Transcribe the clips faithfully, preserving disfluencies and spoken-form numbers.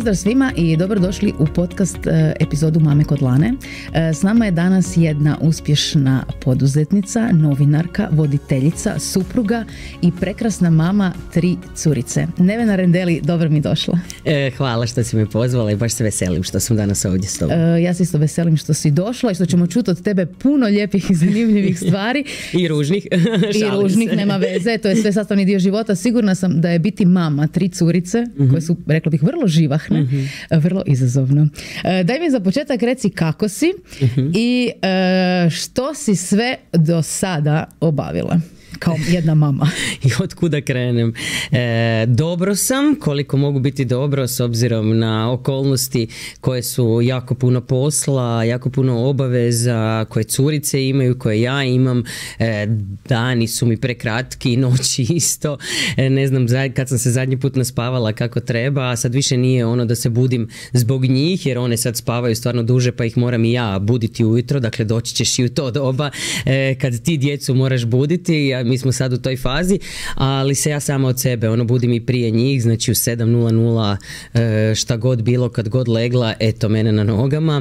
Pozdrav svima i dobrodošli u podcast epizodu Mame kod Lane. S nama je danas jedna uspješna poduzetnica, novinarka, voditeljica, supruga i prekrasna mama tri curice. Nevena Rendeli, dobro mi došla. E, hvala što si me pozvala i baš se veselim što sam danas ovdje s tobom. E, ja se isto veselim što si došla i što ćemo čuti od tebe puno lijepih i zanimljivih stvari. I ružnih. I ružnih, se. Nema veze, to je sve sastavni dio života. Sigurna sam da je biti mama tri curice, mm-hmm. koje su, rekla bih, vrlo živahne, mm-hmm. vrlo izazovno. E, daj mi za početak reci kako si mm-hmm. i e, što si sve do sada obavila kao jedna mama. I od kuda krenem? E, dobro sam, koliko mogu biti dobro s obzirom na okolnosti koje su jako puno posla, jako puno obaveza, koje curice imaju, koje ja imam. E, dani su mi prekratki, noći isto. E, ne znam, kad sam se zadnji put naspavala kako treba, a sad više nije ono da se budim zbog njih, jer one sad spavaju stvarno duže, pa ih moram i ja buditi ujutro, dakle doći ćeš i u to doba e, kad ti djecu moraš buditi. Ja mi smo sad u toj fazi, ali se ja sama od sebe, ono, budim i prije njih, znači u sedam nula nula šta god bilo, kad god legla, eto mene na nogama.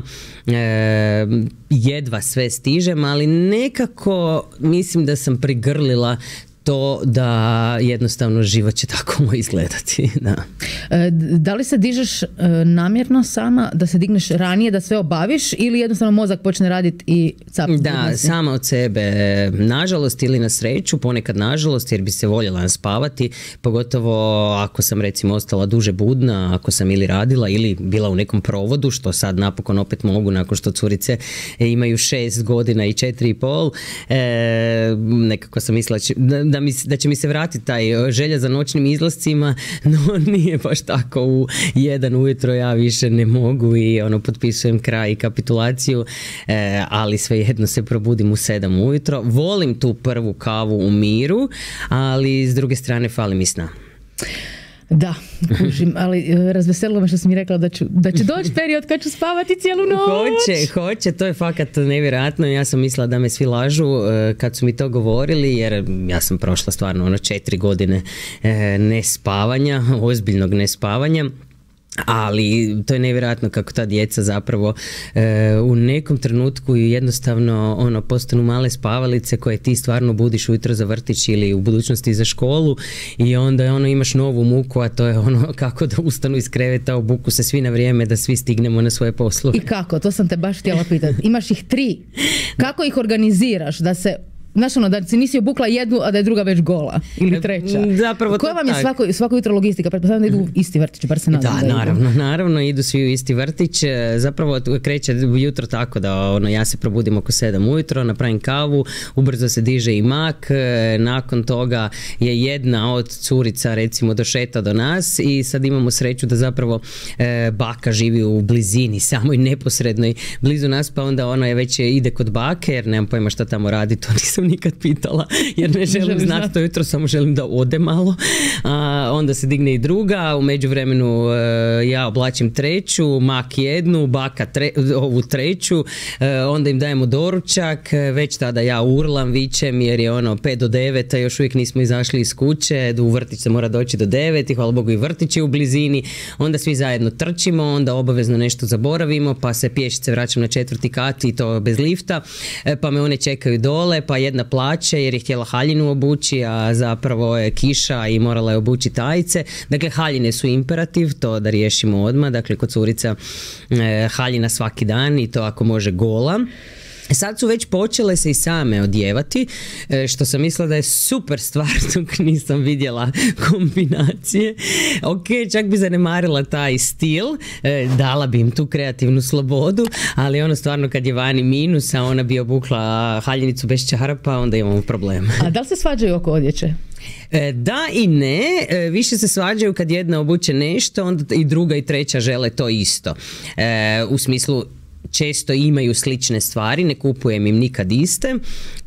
E, jedva sve stižem, ali nekako mislim da sam prigrlila to da jednostavno život će tako moj izgledati. Da. E, da li se dižeš e, namjerno sama, da se digneš ranije, da sve obaviš ili jednostavno mozak počne raditi i cap? Da, sama od sebe. Nažalost ili na sreću, ponekad nažalost, jer bi se voljela naspavati, pogotovo ako sam recimo ostala duže budna, ako sam ili radila ili bila u nekom provodu, što sad napokon opet mogu nakon što curice imaju šest godina i četiri i pol. E, nekako sam mislila da Da, mi, da će mi se vratiti taj želja za noćnim izlascima, no nije baš tako. U jedan ujutro ja više ne mogu i ono, potpisujem kraj i kapitulaciju, e, ali svejedno se probudim u sedam ujutro. Volim tu prvu kavu u miru, ali s druge strane fali mi sna. Da, kužim, ali razveselilo me što si mi rekla da, ću, da će doći period kad ću spavati cijelu noć. Hoće, hoće, to je fakat nevjerojatno. Ja sam mislila da me svi lažu kad su mi to govorili, jer ja sam prošla stvarno ono četiri godine nespavanja, ozbiljnog nespavanja. Ali to je nevjerojatno kako ta djeca zapravo e, u nekom trenutku jednostavno ono postanu male spavalice koje ti stvarno budiš ujutro za vrtić ili u budućnosti za školu i onda ono imaš novu muku, a to je ono kako da ustanu iz kreveta, obuku se svi na vrijeme da svi stignemo na svoje poslove. I kako? To sam te baš htjela pitati. Imaš ih tri. Kako ih organiziraš da se... Znaš ono, da si nisi obukla jednu, a da je druga već gola. Ili treća. Zapravo koja vam je svako, svako jutro logistika? Pretpostavljam da idu u isti vrtić, bar se nadam. Da, da naravno, naravno, idu svi u isti vrtić. Zapravo kreće jutro tako da ono, ja se probudim oko sedam ujutro, napravim kavu, ubrzo se diže i mak, nakon toga je jedna od curica recimo došeta do nas i sad imamo sreću da zapravo e, baka živi u blizini, samoj neposrednoj blizu nas, pa onda ona je već ide kod bake, jer nemam pojma šta tamo radi, to nisam nikad pitala, jer ne želim znati to jutro, samo želim da ode malo. A, onda se digne i druga, u međuvremenu e, ja oblačim treću, mak jednu, baka tre, ovu treću, e, onda im dajemo doručak, već tada ja urlam, vičem, jer je ono pet do devet, a još uvijek nismo izašli iz kuće, u vrtić se mora doći do devet i hvala Bogu i vrtić je u blizini, onda svi zajedno trčimo, onda obavezno nešto zaboravimo, pa se pješice vraćam na četvrti kat i to bez lifta, e, pa me one čekaju dole, pa jedna plaće jer je htjela haljinu obući, a zapravo je kiša i morala je obući tajice. Dakle, haljine su imperativ, to da riješimo odmah. Dakle, kod curica e, haljina svaki dan i to ako može gola. Sad su već počele se i same odjevati, što sam mislila da je super stvar, dok nisam vidjela kombinacije. Ok, čak bi zanemarila taj stil, dala bi im tu kreativnu slobodu, ali ono stvarno kad je vani minus, a ona bi obukla haljinicu bez čarapa, onda imamo problem. A da li se svađaju oko odjeće? Da i ne, više se svađaju kad jedna obuče nešto, onda i druga i treća žele to isto. U smislu, često imaju slične stvari, ne kupujem im nikad iste,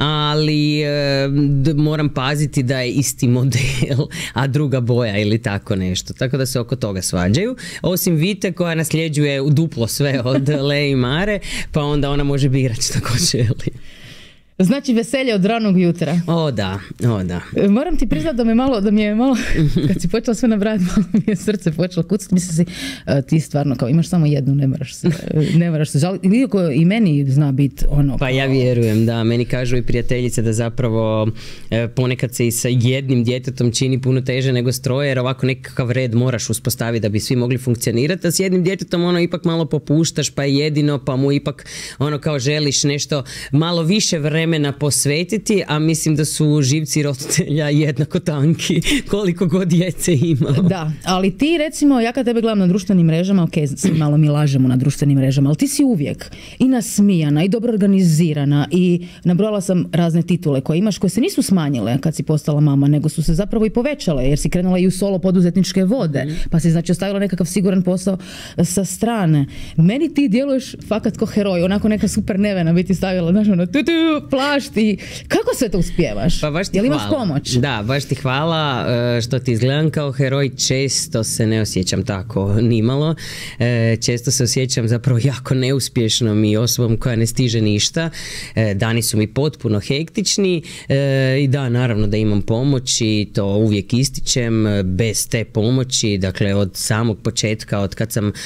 ali e, moram paziti da je isti model, a druga boja ili tako nešto. Tako da se oko toga svađaju. Osim Vite koja nasljeđuje duplo sve od Le i Mare, pa onda ona može birati što god želi. Znači veselje od ranog jutra. O da, o da. Moram ti priznati da me malo, da mi je malo, kad si počela sve nabrati, malo mi je srce počelo kucati. Mislim si, ti stvarno kao imaš samo jednu, ne moraš se, ne moraš se žaliti. Iako i meni zna biti ono... Pa ja vjerujem, da. Meni kažu i prijateljice da zapravo ponekad se i sa jednim djetetom čini puno teže nego s troje, jer ovako nekakav red moraš uspostaviti da bi svi mogli funkcionirati, a s jednim djetetom ono ipak malo popuštaš, pa je jedino, pa mu ipak ono kao želiš nešto malo više vremena posvetiti, a mislim da su živci roditelja jednako tanki koliko god djece ima. Da, ali ti recimo, ja kad tebe gledam na društvenim mrežama, ok, malo mi lažemo na društvenim mrežama, ali ti si uvijek i nasmijana i dobro organizirana i nabrojala sam razne titule koje imaš, koje se nisu smanjile kad si postala mama, nego su se zapravo i povećale, jer si krenula i u solo poduzetničke vode, mm. pa si znači ostavila nekakav siguran posao sa strane. Meni ti djeluješ fakat ko heroj, onako neka super nevena biti stavila, znaš, ono, tu, tu, plašti. Kako sve to uspijevaš? Pa baš ti Jel imaš hvala. pomoć? Da, baš ti hvala što ti izgledam kao heroj. Često se ne osjećam tako nimalo. Često se osjećam zapravo jako neuspješnom i osobom koja ne stiže ništa. Dani su mi potpuno hektični i da, naravno da imam pomoć i to uvijek ističem. Bez te pomoći, dakle od samog početka, od kad sam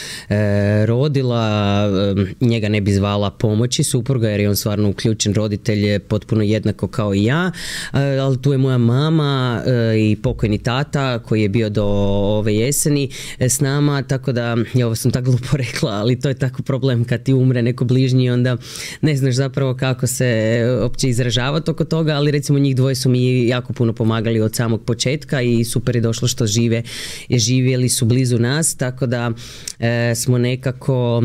rodila, njega ne bi zvala pomoći supruga, jer je on stvarno uključen roditelj, je potpuno jednako kao i ja, ali tu je moja mama i pokojni tata koji je bio do ove jeseni s nama, tako da, ja ovo sam tako glupo rekla, ali to je tako problem kad ti umre neko bližnji, onda ne znaš zapravo kako se uopće izražavati oko toga, ali recimo njih dvoje su mi jako puno pomagali od samog početka i super je došlo što žive, živjeli su blizu nas, tako da e, smo nekako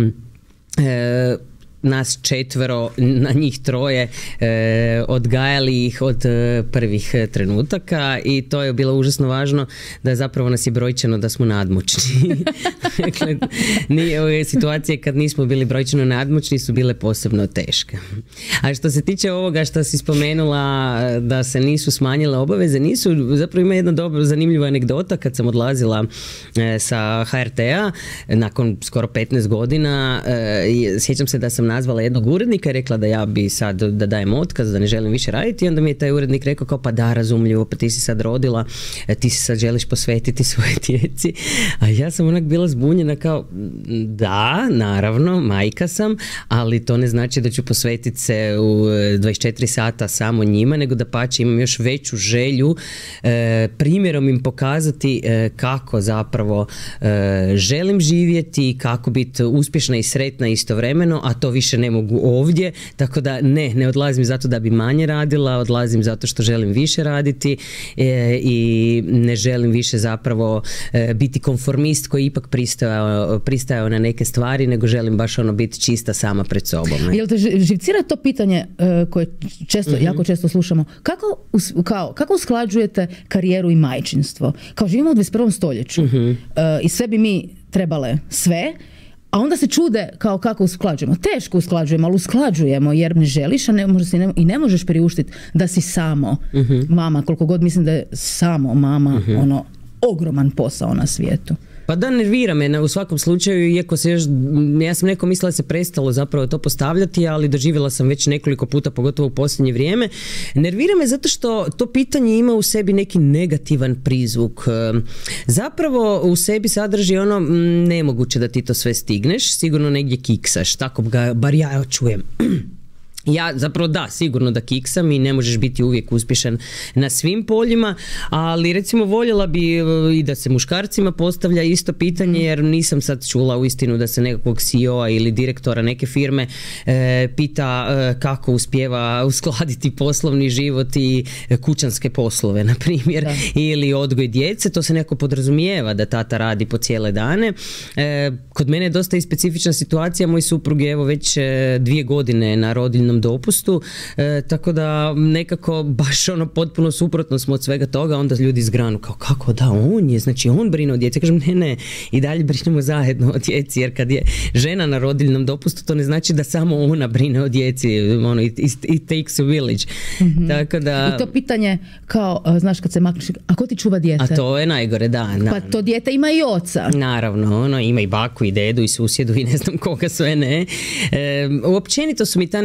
e, nas četvero, na njih troje, e, odgajali ih od e, prvih trenutaka i to je bilo užasno važno da zapravo nas je brojčano da smo nadmoćni. Dakle, nije, ove situacije kad nismo bili brojčano nadmoćni su bile posebno teške. A što se tiče ovoga što si spomenula da se nisu smanjile obaveze, nisu, zapravo ima jedna dobro zanimljiva anegdota kad sam odlazila e, sa ha er te-a nakon skoro petnaest godina, e, sjećam se da sam nazvala jednog urednika i rekla da ja bi sad da dajem otkaz, da ne želim više raditi i onda mi je taj urednik rekao kao pa da, razumljivo, pa ti si sad rodila, ti se sad želiš posvetiti svoje djeci, a ja sam onak bila zbunjena kao da, naravno, majka sam, ali to ne znači da ću posvetiti se u dvadeset četiri sata samo njima, nego da pače imam još veću želju e, primjerom im pokazati e, kako zapravo e, želim živjeti, kako biti uspješna i sretna istovremeno, a to više ne mogu ovdje, tako da ne, ne odlazim zato da bi manje radila, odlazim zato što želim više raditi e, i ne želim više zapravo e, biti konformist koji ipak pristajao, pristajao na neke stvari, nego želim baš ono biti čista sama pred sobom. Ne? Jel te živcira to pitanje uh, koje često, mm-hmm. jako često slušamo, kako, us, kao, kako usklađujete karijeru i majčinstvo? Kao živimo u dvadeset prvom stoljeću mm-hmm. uh, i sve bi mi trebale sve, a onda se čude kao kako usklađujemo. Teško usklađujemo, ali usklađujemo jer ne želiš, a ne, možda si ne, i ne možeš priuštiti da si samo mm-hmm. mama, koliko god mislim da je samo mama mm-hmm. ono ogroman posao na svijetu. Pa da, nervira me u svakom slučaju, iako se još, ja sam neko mislila da se prestalo zapravo to postavljati, ali doživjela sam već nekoliko puta, pogotovo u posljednje vrijeme. Nervira me zato što to pitanje ima u sebi neki negativan prizvuk. Zapravo u sebi sadrži ono, nemoguće da ti to sve stigneš, sigurno negdje kiksaš, tako ga bar ja čujem. Ja zapravo da, sigurno da kiksam i ne možeš biti uvijek uspješan na svim poljima, ali recimo voljela bi i da se muškarcima postavlja isto pitanje, jer nisam sad čula uistinu da se nekakvog C E O-a ili direktora neke firme e, pita e, kako uspijeva uskladiti poslovni život i kućanske poslove, na primjer, da. Ili odgoj djece. To se nekako podrazumijeva da tata radi po cijele dane. E, kod mene je dosta i specifična situacija, moj suprug je evo već e, dvije godine na rodiljnom dopustu, e, tako da nekako baš ono potpuno suprotno smo od svega toga, onda ljudi zgranu kao kako da, on je, znači on brine o djeci. Kažem ne, ne, i dalje brinemo zajedno o djeci, jer kad je žena na rodiljnom dopustu, to ne znači da samo ona brine o djeci, ono, it, it takes a village. Mm-hmm. Tako da... I to pitanje kao, znaš kad se makneš, a ko ti čuva dijete? A to je najgore, da. Naravno. Pa to dijete ima i oca. Naravno, ono, ima i baku i dedu i susjedu i ne znam koga sve ne. E, uopćenito su mi ta neka pitanja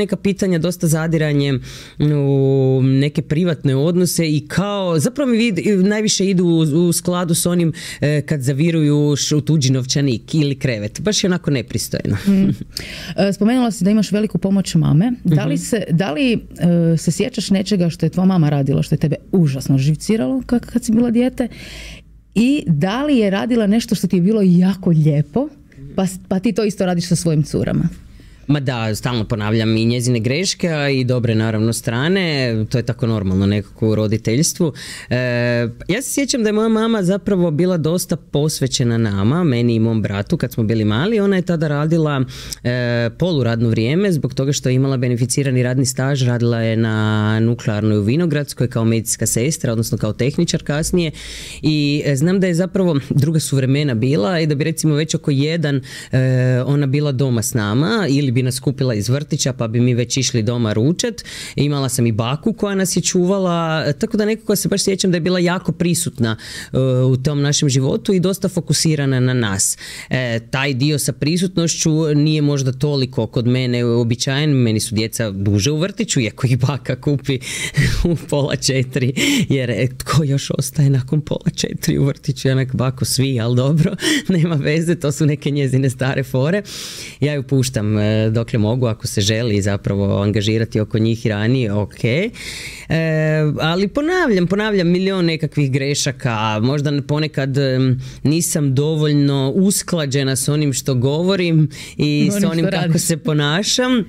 pitanja, dosta zadiranje u neke privatne odnose i kao, zapravo mi vid, najviše idu u, u skladu s onim e, kad zaviruju u tuđi novčanik ili krevet. Baš je onako nepristojno. Mm. Spomenula si da imaš veliku pomoć mame. Da li, se, da li e, se sjećaš nečega što je tvoja mama radila, što je tebe užasno živciralo kad, kad si bila dijete? I da li je radila nešto što ti je bilo jako lijepo, pa, pa ti to isto radiš sa svojim curama? Ma da, stalno ponavljam i njezine greške, a i dobre naravno strane, to je tako normalno nekako u roditeljstvu. E, ja se sjećam da je moja mama zapravo bila dosta posvećena nama, meni i mom bratu kad smo bili mali. Ona je tada radila e, poluradno vrijeme zbog toga što je imala beneficirani radni staž, radila je na nuklearnoj u Vinogradskoj kao medicinska sestra, odnosno kao tehničar kasnije i e, znam da je zapravo druga su vremena bila i da bi recimo već oko jedan e, ona bila doma s nama ili bi nas kupila iz vrtića pa bi mi već išli doma ručat. Imala sam i baku koja nas je čuvala, tako da nekako se baš sjećam da je bila jako prisutna uh, u tom našem životu i dosta fokusirana na nas. E, taj dio sa prisutnošću nije možda toliko kod mene uobičajen, meni su djeca duže u vrtiću, iako ih baka kupi u pola četiri, jer e, tko još ostaje nakon pola četiri u vrtiću, onak bako svi, ali dobro, nema veze, to su neke njezine stare fore. Ja ju puštam e, dokle mogu, ako se želi zapravo angažirati oko njih i ranije, ok. E, ali ponavljam, ponavljam milion nekakvih grešaka, možda ponekad nisam dovoljno usklađena s onim što govorim i s onim kako radiš. Se ponašam.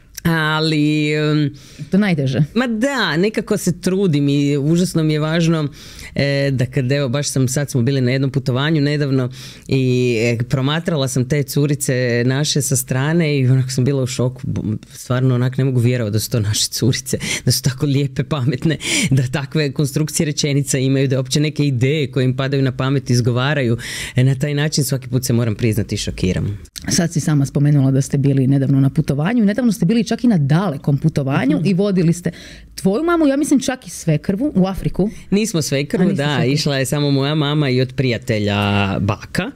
Ali to najteže. Ma da, nekako se trudim i užasno mi je važno e, da kad evo baš sam sad smo bili na jednom putovanju nedavno i e, promatrala sam te curice naše sa strane i onako sam bila u šoku, stvarno onak ne mogu vjerovati da su to naše curice, da su tako lijepe, pametne, da takve konstrukcije rečenica imaju, da uopće neke ideje koje im padaju na pamet izgovaraju. E, na taj način svaki put se moram priznati šokiram. Sad si sama spomenula da ste bili nedavno na putovanju, nedavno ste bili čak i na dalekom putovanju mm-hmm. i vodili ste tvoju mamu, ja mislim čak i svekrvu u Afriku. Nismo svekrvu, da, svekrvu. Išla je samo moja mama i od prijatelja baka.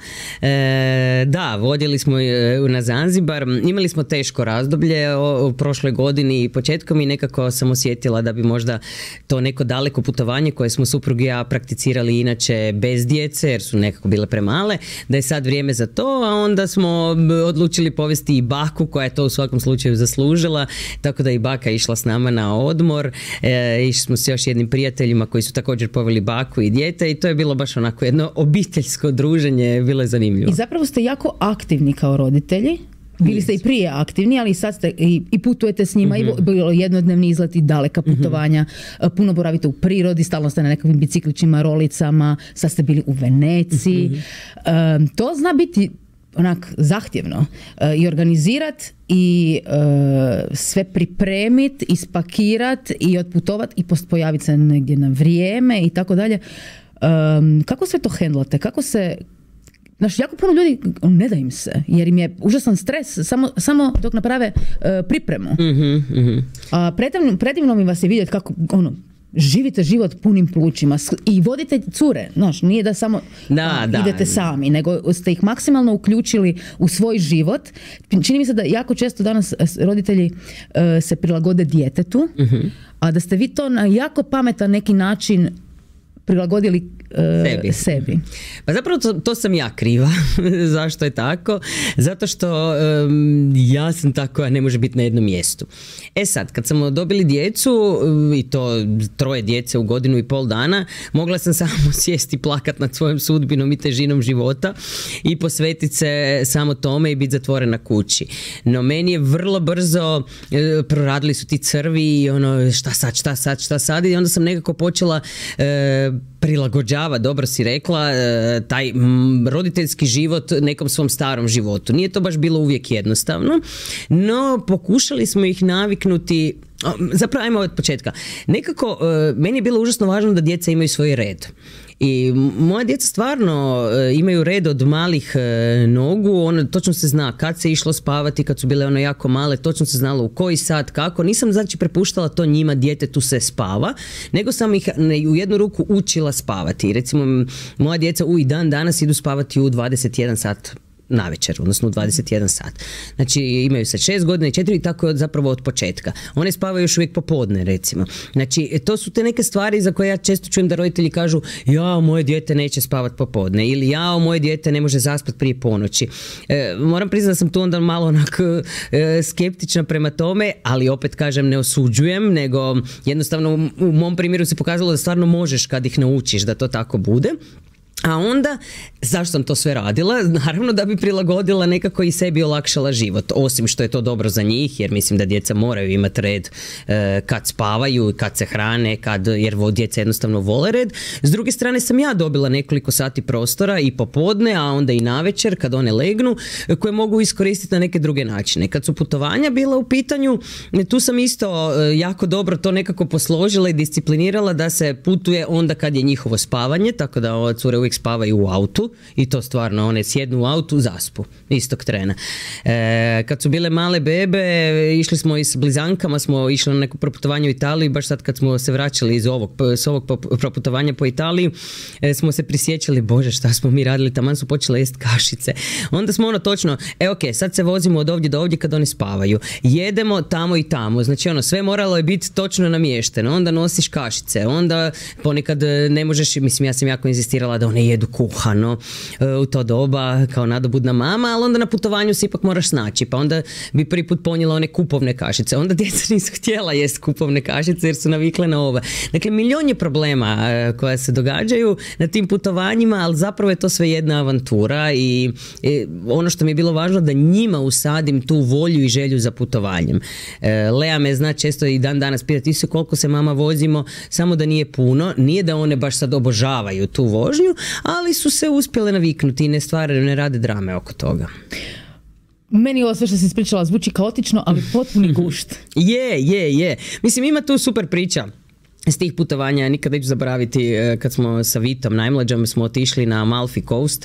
E, da, vodili smo na Zanzibar, imali smo teško razdoblje u prošloj godini i početkom i nekako sam osjetila da bi možda to neko daleko putovanje koje smo suprug i ja prakticirali inače bez djece, jer su nekako bile premale, da je sad vrijeme za to, a onda smo odlučili povesti i baku koja je to u svakom slučaju zaslužila, tako da i baka išla s nama na odmor, e, išli smo s još jednim prijateljima koji su također poveli baku i dijete i to je bilo baš onako jedno obiteljsko druženje, bilo je zanimljivo. I zapravo ste jako aktivni kao roditelji. Bili ste i prije aktivni, ali sad ste i, i putujete s njima, mm-hmm. i bilo jednodnevni izleti, daleka putovanja, mm-hmm. puno boravite u prirodi, stalno ste na nekakvim biciklićima, rolicama, sad ste bili u Veneciji. Mm-hmm. Um, to zna biti onak zahtjevno uh, i organizirat i uh, sve pripremit, ispakirat i otputovat i pojaviti se negdje na vrijeme i tako dalje. Um, kako sve to hendlate? Kako se Znaš, jako puno ljudi ne da im se, jer im je užasan stres samo, samo dok naprave uh, pripremu. Mm-hmm, mm-hmm. A predivno, predivno mi vas je vidjeti kako ono, živite život punim plućima i vodite cure, znaš, nije da samo da, um, idete da. sami, nego ste ih maksimalno uključili u svoj život. Čini mi se da jako često danas roditelji uh, se prilagode djetetu, mm-hmm. a da ste vi to na jako pametan neki način prilagodili uh, sebi. sebi. Pa zapravo to, to sam ja kriva. Zašto je tako? Zato što um, ja sam tako koja ne može biti na jednom mjestu. E sad, kad smo dobili djecu um, i to troje djece u godinu i pol dana, mogla sam samo sjesti i plakat nad svojom sudbinom i težinom života i posvetiti se samo tome i biti zatvorena kući. No meni je vrlo brzo uh, proradili su ti crvi i ono šta sad, šta sad, šta sad i onda sam nekako počela uh, prilagođava, dobro si rekla, taj roditeljski život nekom svom starom životu. Nije to baš bilo uvijek jednostavno, no pokušali smo ih naviknuti. Zapravo, ajmo od početka. Nekako, meni je bilo užasno važno da djeca imaju svoj red. I moja djeca stvarno imaju red od malih nogu, ono, točno se zna kad se išlo spavati, kad su bile ono jako male, točno se znalo u koji sat, kako. Nisam znači prepuštala to njima, djetetu se spava, nego sam ih u jednu ruku učila spavati. Recimo, moja djeca u i dan danas idu spavati u dvadeset jedan sat na večer, odnosno u dvadeset jedan sat. Znači imaju sad šest godina i četiri i tako je zapravo od početka. One spavaju još uvijek popodne, recimo. Znači to su te neke stvari za koje ja često čujem da roditelji kažu ja, moje dijete neće spavati popodne ili ja, moje dijete ne može zaspati prije ponoći. E, moram priznati da sam tu onda malo onako e, skeptična prema tome, ali opet kažem ne osuđujem, nego jednostavno u mom primjeru se pokazalo da stvarno možeš kad ih naučiš da to tako bude. A onda, zašto sam to sve radila? Naravno da bi prilagodila nekako i sebi olakšala život, osim što je to dobro za njih, jer mislim da djeca moraju imati red e, kad spavaju, kad se hrane, kad, jer djeca jednostavno vole red. S druge strane sam ja dobila nekoliko sati prostora i popodne, a onda i navečer kad one legnu, koje mogu iskoristiti na neke druge načine. Kad su putovanja bila u pitanju, tu sam isto jako dobro to nekako posložila i disciplinirala da se putuje onda kad je njihovo spavanje, tako da ova cure uvijek spavaju u autu i to stvarno, one sjednu u autu, zaspu istog trena. E, kad su bile male bebe, išli smo i s blizankama, smo išli na neko proputovanje u Italiji, baš sad kad smo se vraćali iz ovog, s ovog proputovanja po Italiji, e, smo se prisjećali, bože šta smo mi radili, taman su počele jest kašice. Onda smo ono točno, e ok, sad se vozimo od ovdje do ovdje kad oni spavaju. Jedemo tamo i tamo, znači ono, sve moralo je biti točno namješteno, onda nosiš kašice, onda ponekad ne možeš, mislim ja sam jako inzistirala da one jedu kuhano u to doba kao nadobudna mama, ali onda na putovanju se ipak moraš snaći, pa onda bi prvi put ponijela one kupovne kašice, onda djeca nisu htjela jest kupovne kašice jer su navikle na ove. Dakle, milion je problema koja se događaju na tim putovanjima, ali zapravo je to sve jedna avantura i, i ono što mi je bilo važno da njima usadim tu volju i želju za putovanjem. E, Lea me zna često i dan danas pitati se koliko se mama vozimo, samo da nije puno, nije da one baš sad obožavaju tu vožnju, ali su se uspjele naviknuti i ne stvaraju, ne rade drame oko toga. Meni ovo sve što si ispričala zvuči kaotično, ali potpuni gušt. Je, je, je. Mislim, ima tu super priča s tih putovanja. Nikad neću zaboraviti kad smo sa Vitom najmlađom smo otišli na Amalfi Coast,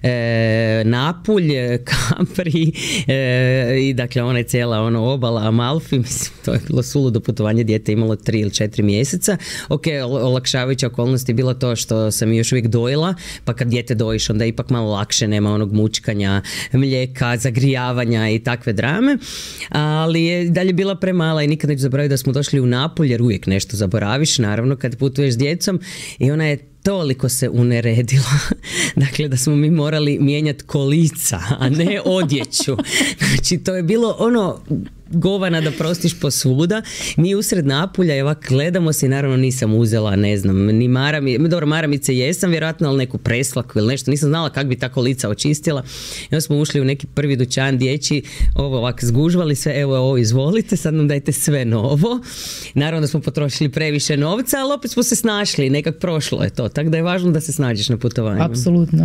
e, Napulj, Capri e, i dakle ona je cijela ono obala Amalfi, mislim to je bilo suludo putovanje, dijete imalo tri ili četiri mjeseca. Ok, olakšavajuća okolnost je bilo to što sam još uvijek dojila, pa kad dijete dojiš onda je ipak malo lakše, nema onog mučkanja, mlijeka, zagrijavanja i takve drame, ali je dalje bila premala i nikad neću zaboraviti da smo došli u Napulj jer uvijek nešto zaboraviš, naravno kad putuješ s djecom i ona je toliko se uneredila, dakle da smo mi morali mijenjati kolica, a ne odjeću. Znači to je bilo ono govana da prostiš posvuda. Mi usred Napulja i ovak gledamo se i naravno nisam uzela, ne znam, ni maramice, dobro maramice jesam vjerojatno, ali neku preslaku ili nešto, nisam znala kako bi ta kolica očistila. I onda smo ušli u neki prvi dućan dječji, ovo ovak zgužvali sve, evo ovo izvolite, sad nam dajte sve novo. Naravno da smo potrošili previše novca, ali opet smo se snašli, nekak prošlo je to, tako da je važno da se snađeš na putovanju. Apsolutno.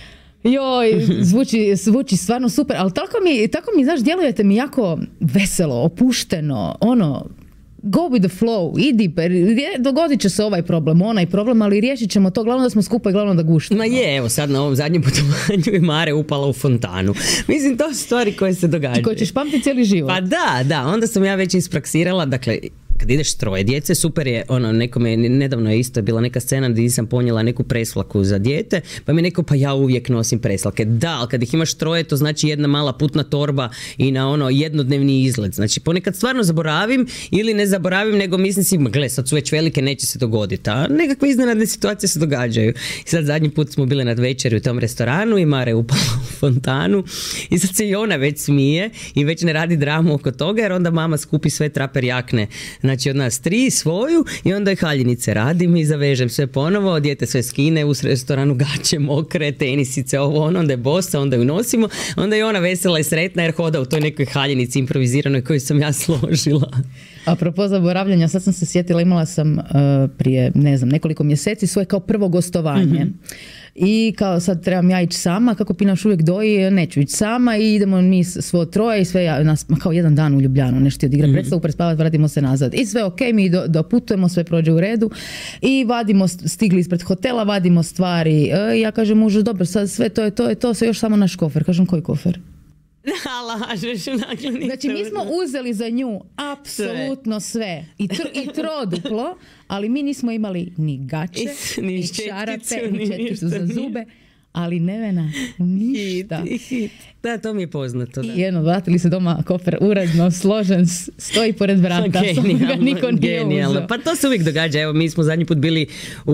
Joj, zvuči, zvuči stvarno super, ali tako mi, tako mi, znaš, djelujete mi jako veselo, opušteno, ono, go with the flow, idi, dogodit će se ovaj problem, onaj problem, ali riješit ćemo to, glavno da smo skupa i glavno da guštimo. Ma je, evo sad na ovom zadnjem putovanju je Mare upala u fontanu. Mislim, to su stvari koje se događaju. Koje ćeš pamtiti cijeli život. Pa da, da, onda sam ja već ispraksirala, dakle, kad ideš troje djece, super je, ono, nekome, nedavno je isto bila neka scena gdje sam ponijela neku preslaku za dijete, pa mi neko, pa ja uvijek nosim preslake. Da, ali kad ih imaš troje, to znači jedna mala putna torba i na ono jednodnevni izlet. Znači, ponekad stvarno zaboravim ili ne zaboravim, nego mislim si, gle, sad su već velike, neće se dogoditi, a nekakve iznenadne situacije se događaju. I sad zadnji put smo bili na večeri u tom restoranu i Mare upala u fontanu i sad se i ona već smije i već ne radi dramu oko toga, jer onda mama skupi sve traper jakne, znači od nas tri svoju i onda je haljinice radim i zavežem sve ponovo, dijete sve skine, u restoranu gaće mokre, tenisice, ovo ono, onda je bosa, onda ju nosimo, onda je ona vesela i sretna jer hoda u toj nekoj haljinici improviziranoj koju sam ja složila. Apropo zaboravljanja, sad sam se sjetila, imala sam uh, prije, ne znam, nekoliko mjeseci svoje kao prvo gostovanje. Mm-hmm. I kao sad trebam ja ići sama, kako Pinaš uvijek doji, neću ići sama i idemo mi svo troje i sve, ja, nas, kao jedan dan u Ljubljanu, nešto odigra mm-hmm. predstavu, prespavati, vratimo se nazad. I sve ok, mi do, doputujemo, sve prođe u redu i vadimo, stigli ispred hotela, vadimo stvari. E, ja kažem mužu, dobro, sad sve to je to, je to, sve još samo naš kofer. Kažem, koji kofer? Lažeš, znači mi smo uzeli za nju apsolutno sve i, tr, i troduplo, ali mi nismo imali ni gače, ni, ni čarape, ni četkicu za zube, ali Nevena ništa. Hit, hit. Da, to mi je poznato. Da. I jedno, vratili se doma, kofer uredno, složen, stoji pored vrata, samo ga niko nije uzeo. Pa to se uvijek događa, evo mi smo zadnji put bili u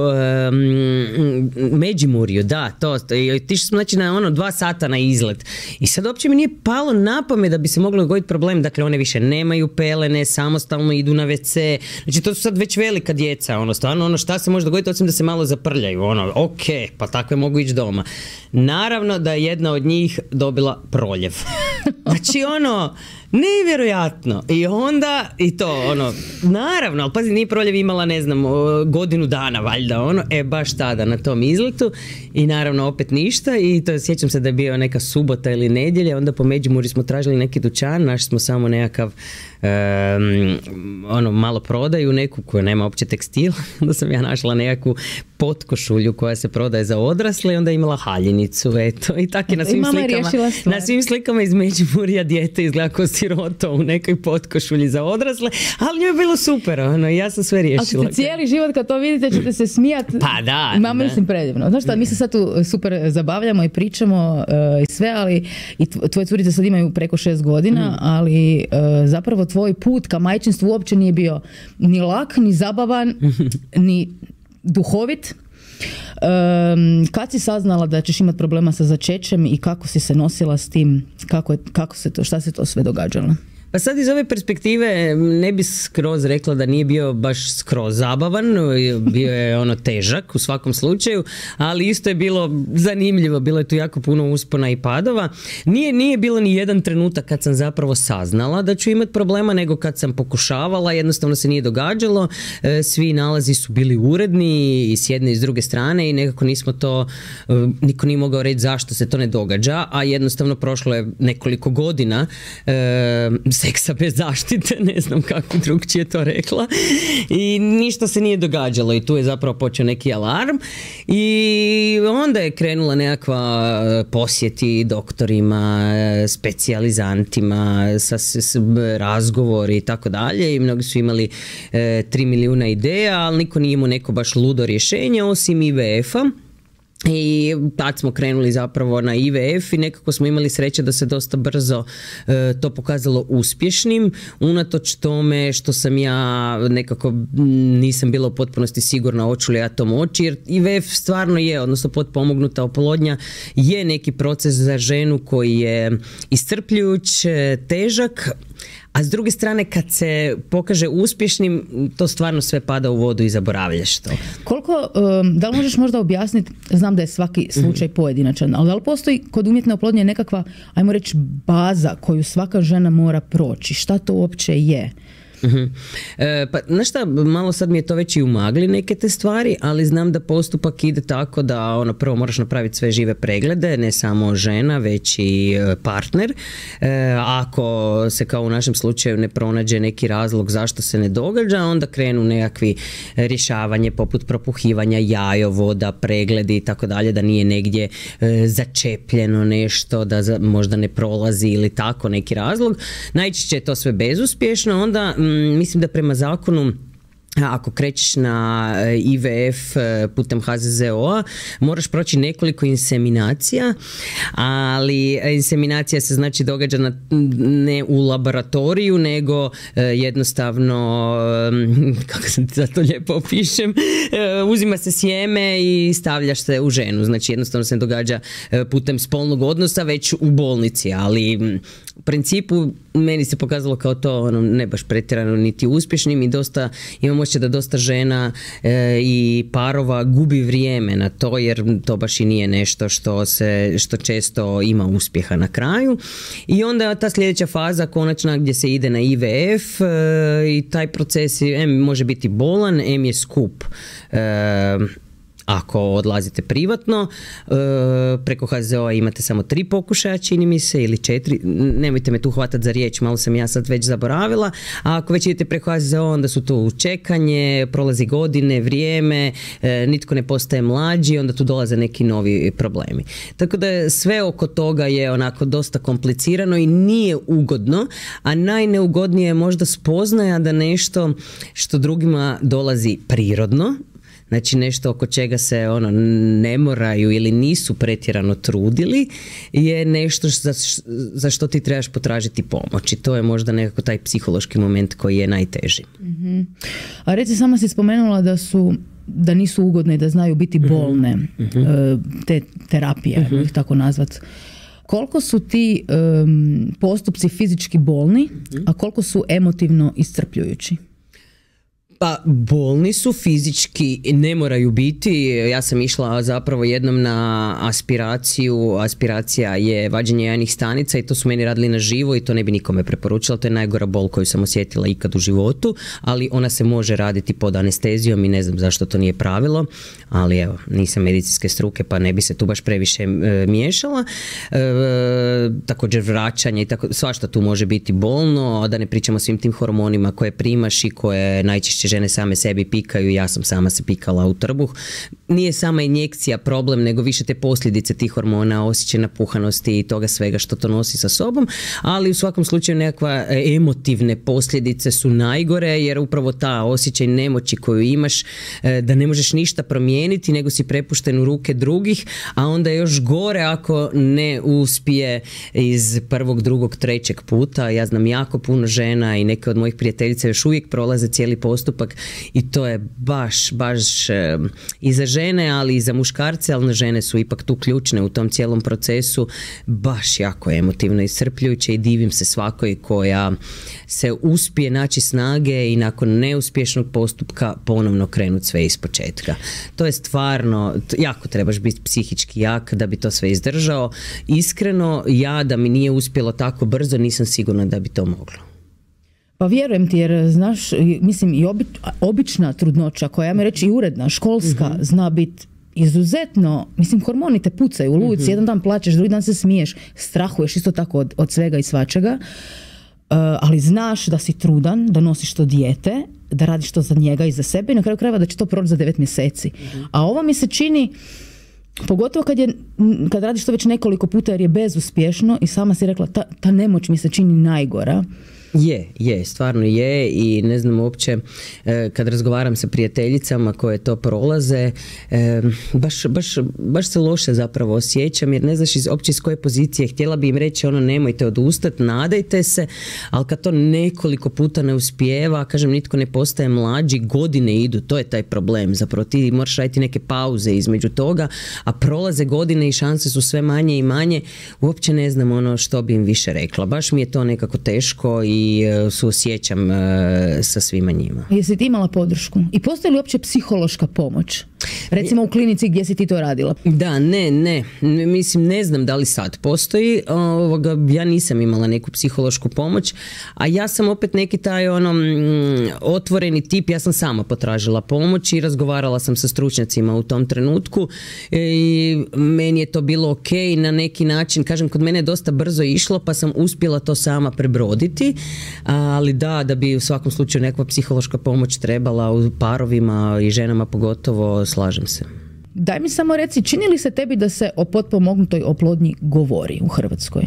um, Međimurju, da, to, tišli smo znači na ono dva sata na izlet i sad uopće mi nije palo na pamet da bi se moglo dogoditi problem, dakle one više nemaju pelene, samostalno idu na ve ce, znači to su sad već velika djeca, ono, stvarno, ono šta se može dogoditi osim da se malo zaprljaju, ono, ok, pa takve mogu ići doma. Naravno da je jedna od njih dobila proljev. Znači ono, nevjerojatno. I onda, i to ono, naravno, ali pazi, nije proljev imala, ne znam, godinu dana valjda, ono, e baš tada na tom izletu i naravno opet ništa i to sjećam se da je bio neka subota ili nedjelja, onda po Međimurju smo tražili neki dućan, našli smo samo nekakav um, ono, malo prodaju neku koja nema uopće tekstil, onda sam ja našla nekakvu potkošulju koja se prodaje za odrasle i onda je imala haljinicu, eto, i tako je na svim slikama, na svim slikama iz Međimurja dijete izgleda kao siroto u nekoj potkošulji za odrasle, ali njoj je bilo super, ono, ja sam sve riješila. Ali cijeli život kad to vidite ćete se smijati. Pa da. Mama, mislim, predivno. Znaš šta, mi se sad tu super zabavljamo i pričamo uh, i sve, ali i tvoje curice sad imaju preko šest godina, mm. ali uh, zapravo tvoj put ka majčinstvu uopće nije bio ni lak, ni zabavan, ni duhovit. Um, kad si saznala da ćeš imati problema sa začećem i kako si se nosila s tim, kako, je, kako se to, šta se to sve događalo? Pa sad iz ove perspektive ne bi skroz rekla da nije bio baš skroz zabavan, bio je ono težak u svakom slučaju, ali isto je bilo zanimljivo, bilo je tu jako puno uspona i padova. Nije, nije bilo ni jedan trenutak kad sam zapravo saznala da ću imati problema, nego kad sam pokušavala, jednostavno se nije događalo, svi nalazi su bili uredni i s jedne i s druge strane i nekako nismo to, niko nije mogao reći zašto se to ne događa, a jednostavno prošlo je nekoliko godina seksa bez zaštite, ne znam kako drugčije to rekla, i ništa se nije događalo i tu je zapravo počeo neki alarm i onda je krenula nekakva posjeti doktorima, specijalizantima, sa, s, razgovori i tako dalje i mnogi su imali e, tri milijuna ideja, ali niko nije imao neko baš ludo rješenje osim i ve efa. I tad smo krenuli zapravo na i ve ef i nekako smo imali sreće da se dosta brzo e, to pokazalo uspješnim, unatoč tome što sam ja nekako nisam bila u potpunosti sigurna hoću li ja to moći, jer i ve ef stvarno je, odnosno potpomognuta oplodnja je neki proces za ženu koji je iscrpljujuć, težak, a s druge strane kad se pokaže uspješnim, to stvarno sve pada u vodu i zaboravljaš to. Koliko, um, da li možeš možda objasniti, znam da je svaki slučaj pojedinačan, ali da li postoji kod umjetne oplodnje nekakva, ajmo reći, baza koju svaka žena mora proći? Šta to uopće je? Uh-huh. E, pa znaš šta, malo sad mi je to već i umagli neke te stvari, ali znam da postupak ide tako da ono, prvo moraš napraviti sve žive preglede, ne samo žena već i partner. E, ako se kao u našem slučaju ne pronađe neki razlog zašto se ne događa, onda krenu nekakvi rješavanje poput propuhivanja jajovoda, pregledi i tako dalje, da nije negdje e, začepljeno nešto, da za, možda ne prolazi ili tako neki razlog. Najčešće je to sve bezuspješno, onda mislim da prema zakonu ako krećeš na i ve ef putem ha ze ze o a moraš proći nekoliko inseminacija, ali inseminacija se znači događa na, ne u laboratoriju, nego jednostavno, kako sam ti za to lijepo opišem, uzima se sjeme i stavljaš se u ženu, znači jednostavno se događa putem spolnog odnosa već u bolnici, ali u principu meni se pokazalo kao to ono, ne baš pretjerano niti uspješnim i dosta, imam osjećaj da dosta žena e, i parova gubi vrijeme na to, jer to baš i nije nešto što se, što često ima uspjeha na kraju. I onda ta sljedeća faza konačna gdje se ide na i ve ef e, i taj proces em može biti bolan, em je skup. E, Ako odlazite privatno, preko ha ze ze o a imate samo tri pokušaja, čini mi se, ili četiri, nemojte me tu hvatati za riječ, malo sam ja sad već zaboravila, a ako već idete preko ha ze ze o a, onda su tu čekanje, prolazi godine, vrijeme, nitko ne postaje mlađi, onda tu dolaze neki novi problemi. Tako da sve oko toga je onako dosta komplicirano i nije ugodno, a najneugodnije je možda spoznaja da nešto što drugima dolazi prirodno, znači nešto oko čega se ono ne moraju ili nisu pretjerano trudili, je nešto za, za što ti trebaš potražiti pomoć i to je možda nekako taj psihološki moment koji je najteži. Mm-hmm. A reci, sama si spomenula da su da nisu ugodne i da znaju biti bolne, mm-hmm. te terapije, mm-hmm. ih tako nazvat. Koliko su ti um, postupci fizički bolni, mm-hmm. a koliko su emotivno iscrpljujući? Pa bolni su fizički, ne moraju biti. Ja sam išla zapravo jednom na aspiraciju. Aspiracija je vađenje jajnih stanica i to su meni radili na živo i to ne bi nikome preporučila. To je najgora bol koju sam osjetila ikad u životu, ali ona se može raditi pod anestezijom i ne znam zašto to nije pravilo, ali evo, nisam medicinske struke pa ne bi se tu baš previše e, miješala. E, također vraćanje i tako, svašta tu može biti bolno, a da ne pričamo o svim tim hormonima koje primaš i koje najčešće žene same sebi pikaju, ja sam sama se pikala u trbuh. Nije sama injekcija problem, nego više te posljedice tih hormona, osjećaj napuhanosti i toga svega što to nosi sa sobom, ali u svakom slučaju nekakva emotivne posljedice su najgore, jer upravo ta osjećaj nemoći koju imaš, da ne možeš ništa promijeniti, nego si prepušten u ruke drugih, a onda još gore ako ne uspije iz prvog, drugog, trećeg puta. Ja znam jako puno žena i neke od mojih prijateljica još uvijek prolaze cijeli postupak i to je baš, baš e, i za žene, ali i za muškarce, ali žene su ipak tu ključne u tom cijelom procesu, baš jako emotivno iscrpljujuće i divim se svakoj koja se uspije naći snage i nakon neuspješnog postupka ponovno krenuti sve iz početka. To je stvarno, jako trebaš biti psihički jak da bi to sve izdržao. Iskreno, ja da mi nije uspjelo tako brzo, nisam sigurna da bi to moglo. Pa vjerujem ti, jer znaš, mislim i obi, obična trudnoća koja, ja me reći i uredna, školska, mm-hmm. zna biti izuzetno, mislim, hormoni te pucaju u luci, mm-hmm. jedan dan plačeš, drugi dan se smiješ, strahuješ isto tako od, od svega i svačega, uh, ali znaš da si trudan, da nosiš to dijete, da radiš to za njega i za sebe i na kraju krajeva da će to proći za devet mjeseci. Mm-hmm. A ovo mi se čini, pogotovo kad, je, kad radiš to već nekoliko puta jer je bezuspješno i sama si rekla, ta, ta nemoć mi se čini najgora. Je, je, stvarno je i ne znam uopće e, kad razgovaram sa prijateljicama koje to prolaze, e, baš, baš, baš se loše zapravo osjećam jer ne znaš iz, uopće iz koje pozicije. Htjela bi im reći ono nemojte odustati, nadajte se, ali kad to nekoliko puta ne uspijeva, kažem nitko ne postaje mlađi, godine idu, to je taj problem. Zapravo ti moraš raditi neke pauze između toga, a prolaze godine i šanse su sve manje i manje, uopće ne znam ono što bi im više rekla. Baš mi je to nekako teško i i suosjećam uh, sa svima njima. Jesi ti imala podršku? I postoji li uopće psihološka pomoć? Recimo u klinici gdje si ti to radila? Da, ne, ne. Mislim, ne znam da li sad postoji. Ovoga, ja nisam imala neku psihološku pomoć, a ja sam opet neki taj ono, mm, otvoreni tip. Ja sam sama potražila pomoć i razgovarala sam sa stručnjacima u tom trenutku i meni je to bilo ok na neki način. Kažem, kod mene je dosta brzo išlo, pa sam uspjela to sama prebroditi, ali da, da bi u svakom slučaju nekakva psihološka pomoć trebala u parovima i ženama pogotovo, slažem se. Daj mi samo reci, čini li se tebi da se o potpomognutoj oplodnji govori u Hrvatskoj?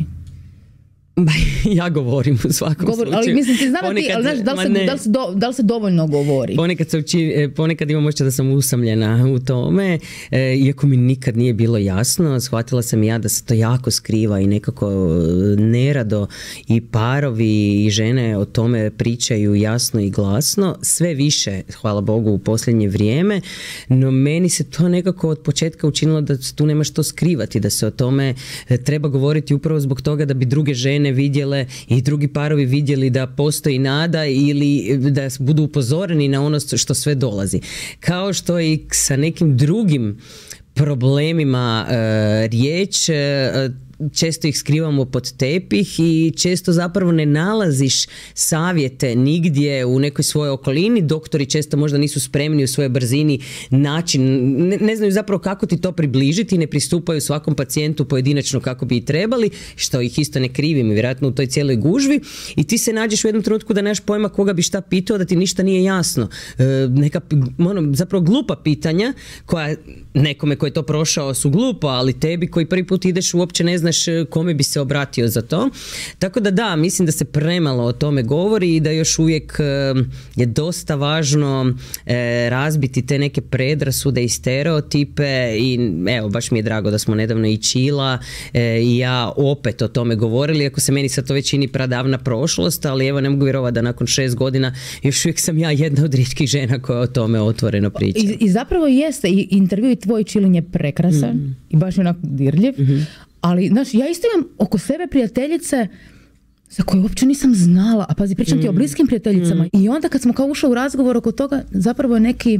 Ja govorim u svakom Govor, slučaju. Ali mislim, ti znam ponekad, ti, ali znaš, da li, se, da, li se do, da li se dovoljno govori? Ponekad, se uči, ponekad imam ošće da sam usamljena u tome, e, iako mi nikad nije bilo jasno, shvatila sam ja da se to jako skriva i nekako nerado i parovi i žene o tome pričaju jasno i glasno, sve više, hvala Bogu, u posljednje vrijeme, no meni se to nekako od početka učinilo da tu nema što skrivati, da se o tome treba govoriti upravo zbog toga da bi druge žene vidjele i drugi parovi vidjeli da postoji nada ili da budu upozoreni na ono što sve dolazi. Kao što i sa nekim drugim problemima e, riječ, e, često ih skrivamo pod tepih i često zapravo ne nalaziš savjete nigdje u nekoj svojoj okolini. Doktori često možda nisu spremni u svojoj brzini način, ne, ne znaju zapravo kako ti to približiti, ne pristupaju svakom pacijentu pojedinačno kako bi i trebali, što ih isto ne krivim vjerojatno u toj cijeloj gužvi, i ti se nađeš u jednom trenutku da nemaš pojma koga bi šta pitao, da ti ništa nije jasno. E, neka ono, zapravo glupa pitanja koja nekome koji je to prošao su glupa, ali tebi koji prvi put ideš uopće ne znaš znaš kome bi se obratio za to. Tako da da, mislim da se premalo o tome govori i da još uvijek je dosta važno e, razbiti te neke predrasude i stereotipe i evo, baš mi je drago da smo nedavno i Čila e, i ja opet o tome govorili, ako se meni sad to već čini pradavna prošlost, ali evo ne mogu vjerovati da nakon šest godina još uvijek sam ja jedna od rijetkih žena koja o tome otvoreno priča. I, i zapravo jeste, i intervju i tvoj Čilin je prekrasan mm. i baš je onako dirljiv, mm-hmm. ali znaš, ja isto imam oko sebe prijateljice za koje uopće nisam znala, a pazi, pričam mm. ti o bliskim prijateljicama mm. i onda kad smo kao ušli u razgovor oko toga, zapravo je neki,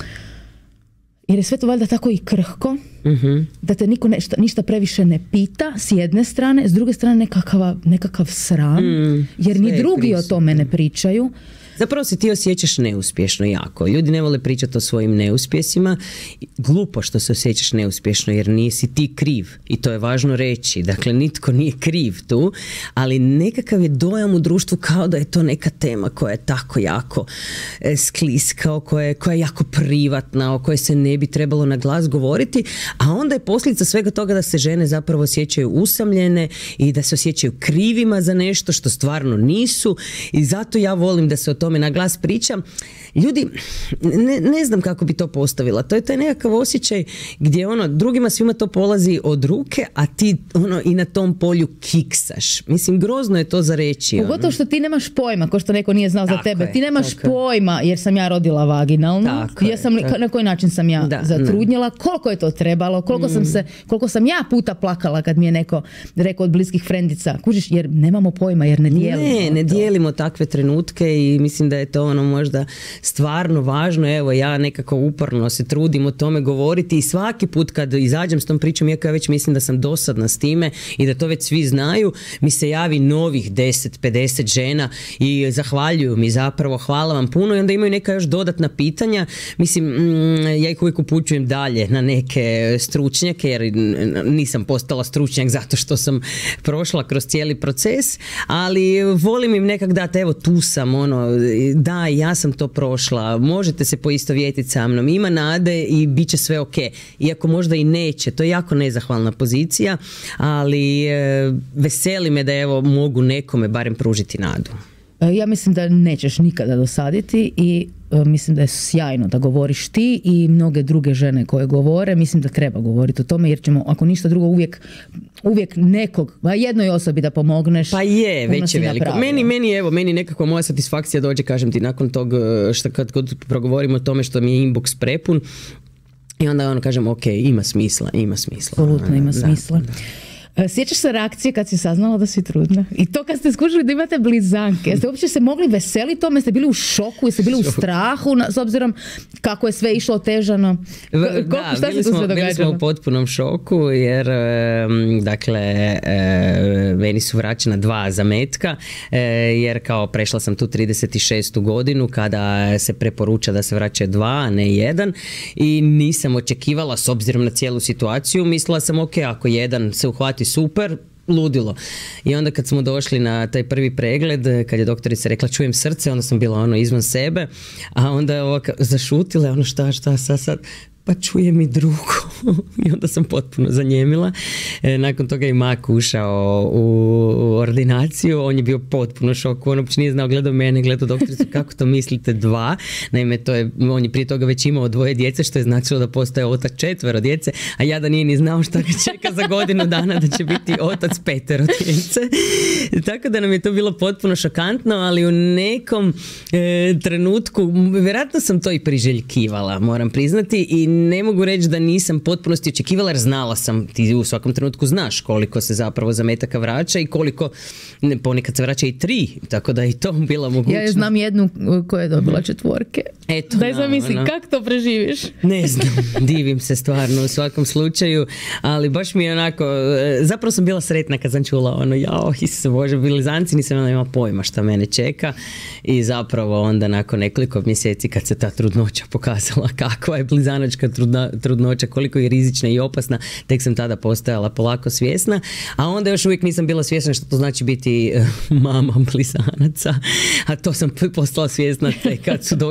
jer je sve to valjda tako i krhko, mm-hmm. da te niko nešta, ništa previše ne pita s jedne strane, s druge strane nekakav, nekakav sram, mm. jer ni drugi o tome ne pričaju. Zapravo se ti osjećaš neuspješno jako. Ljudi ne vole pričati o svojim neuspjesima. Glupo što se osjećaš neuspješno jer nisi ti kriv. I to je važno reći. Dakle, nitko nije kriv tu, ali nekakav je dojam u društvu kao da je to neka tema koja je tako jako skliska, koja je, koja je jako privatna, o kojoj se ne bi trebalo na glas govoriti, a onda je posljedica svega toga da se žene zapravo osjećaju usamljene i da se osjećaju krivima za nešto što stvarno nisu i zato ja volim da se o tome na glas pričam. Ljudi, ne, ne znam kako bi to postavila. To je taj nekakav osjećaj gdje ono, drugima svima to polazi od ruke, a ti ono i na tom polju kiksaš. Mislim, grozno je to za reći. Pogotovo što ti nemaš pojma, ko što neko nije znao tako za tebe. Je, ti nemaš pojma jer sam ja rodila vaginalno. Tako ja sam, je, na koji način sam ja da, zatrudnjela, ne. Koliko je to trebalo, koliko, mm. sam se, koliko sam ja puta plakala kad mi je neko rekao od bliskih frendica. Kužiš, jer nemamo pojma, jer ne dijelimo. Ne, ne dijelimo takve trenutke i mislim da je to ono možda stvarno važno. Evo, ja nekako uporno se trudim o tome govoriti i svaki put kad izađem s tom pričom, iako ja već mislim da sam dosadna s time i da to već svi znaju, mi se javi novih deset pedeset žena i zahvaljuju mi zapravo, hvala vam puno i onda imaju neka još dodatna pitanja. Mislim, ja ih uvijek upućujem dalje na neke stručnjake jer nisam postala stručnjak zato što sam prošla kroz cijeli proces, ali volim im nekak dati, evo tu sam, ono, da, ja sam to prošla, možete se poistovjetiti sa mnom, ima nade i bit će sve ok. Iako možda i neće, to je jako nezahvalna pozicija, ali e, veseli me da evo mogu nekome barem pružiti nadu. Ja mislim da nećeš nikada dosaditi i e, mislim da je sjajno da govoriš ti i mnoge druge žene koje govore. Mislim da treba govoriti o tome jer ćemo, ako ništa drugo, uvijek, uvijek nekog, a jednoj osobi da pomogneš. Pa je, već je veliko. Meni, meni, evo, meni nekakva moja satisfakcija dođe, kažem ti, nakon tog što kad, kad progovorimo o tome što mi je inbox prepun i onda ono kažem, ok, ima smisla, ima smisla. Apsolutno ima smisla. Da, da. Sjećaš se reakcije kad si saznala da si trudna? I to kad ste skužili da imate blizanke. Jeste uopće se mogli veseliti tome? Jeste bili u šoku? Jeste bili u strahu na, s obzirom kako je sve išlo otežano? Koliko, da, šta bili, se smo, bili smo u potpunom šoku jer dakle meni su vraćena dva zametka jer kao prešla sam tu trideset šestu godinu kada se preporuča da se vraća dva, a ne jedan i nisam očekivala s obzirom na cijelu situaciju. Mislila sam ok, ako jedan se uhvati super, ludilo. I onda kad smo došli na taj prvi pregled, kad je doktorica rekla čujem srce, onda sam bila ono izvan sebe, a onda je ovako zašutila, ono šta, šta, sad, sad, pa čujem i drugo. I onda sam potpuno zanjemila. E, nakon toga je Mak ušao u, u ordinaciju, on je bio potpuno šok, on uopće nije znao, gledao mene, gledao doktoricu, kako to mislite dva? Naime, to je, on je prije toga već imao dvoje djece, što je značilo da postaje otac četvero djece, a ja da nije ni znao šta ga čeka za godinu dana da će biti otac petero djece. Tako da nam je to bilo potpuno šokantno, ali u nekom e, trenutku, vjerojatno sam to i priželjkivala, moram priznati, i ne mogu reći da nisam potpunosti očekivala jer znala sam, ti u svakom trenutku znaš koliko se zapravo zametaka vraća i koliko ponekad se vraća i tri, tako da i to bila mogućnost. Ja znam jednu koja je dobila četvorke. Eto, daj zamisli, no, no. Kako to preživiš? Ne znam, divim se stvarno u svakom slučaju, ali baš mi je onako, zapravo sam bila sretna kad sam čula ono, jao, Isuse Bože, blizanci, nisam ona ima pojma šta mene čeka i zapravo onda nakon nekoliko mjeseci kad se ta trudnoća pokazala kakva je blizanačka trudna, trudnoća, koliko je rizična i opasna, tek sam tada postajala polako svjesna, a onda još uvijek nisam bila svjesna što to znači biti mama blizanaca, a to sam postala svjesna tek kad su došle na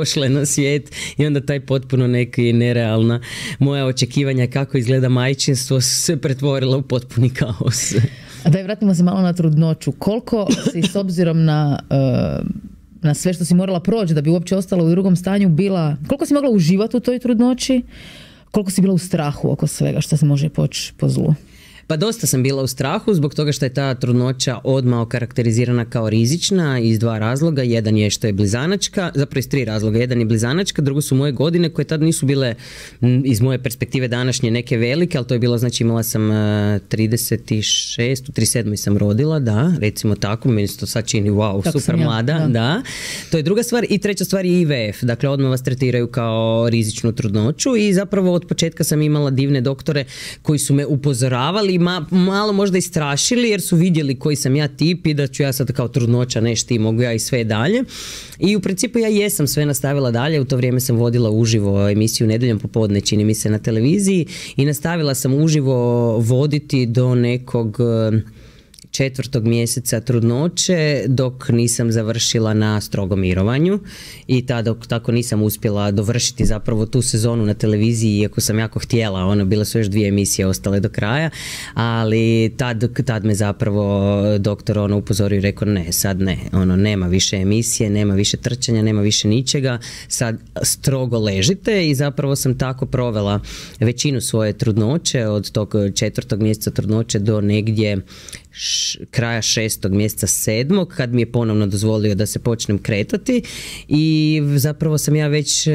na svijet i onda taj potpuno neki nerealna moja očekivanja kako izgleda majčinstvo se pretvorilo u potpuni kaos. A daj, vratimo se malo na trudnoću. Koliko si s obzirom na, uh, na sve što si morala proći da bi uopće ostala u drugom stanju bila, koliko si mogla uživati u toj trudnoći, koliko si bila u strahu oko svega što se može poći po zlu? Pa dosta sam bila u strahu zbog toga što je ta trudnoća odmah okarakterizirana kao rizična iz dva razloga. Jedan je što je blizanačka, zapravo iz tri razloga. Jedan je blizanačka, drugo su moje godine koje tad nisu bile iz moje perspektive današnje neke velike, ali to je bilo, znači imala sam trideset šest, u trideset sedam sam rodila, da, recimo tako, meni se to sad čini wow, tako super mlada, ja, da. da. To je druga stvar i treća stvar je I V F, dakle odmah vas tretiraju kao rizičnu trudnoću i zapravo od početka sam imala divne doktore koji su me upozoravali, Ma, malo možda i strašili jer su vidjeli koji sam ja tip i da ću ja sad kao trudnoća nešto i mogu ja i sve dalje. I u principu ja jesam sve nastavila dalje, u to vrijeme sam vodila uživo emisiju Nedjeljom popodne, čini mi se, na televiziji i nastavila sam uživo voditi do nekog četvrtog mjeseca trudnoće dok nisam završila na strogom mirovanju i tada tako nisam uspjela dovršiti zapravo tu sezonu na televiziji iako sam jako htjela, ono bile su još dvije emisije ostale do kraja, ali tad, tad me zapravo doktor ono upozorio i rekao ne, sad ne, ono nema više emisije, nema više trčanja, nema više ničega, sad strogo ležite i zapravo sam tako provela većinu svoje trudnoće od tog četvrtog mjeseca trudnoće do negdje Š, kraja šestog mjeseca sedmog kad mi je ponovno dozvolio da se počnem kretati i zapravo sam ja već e,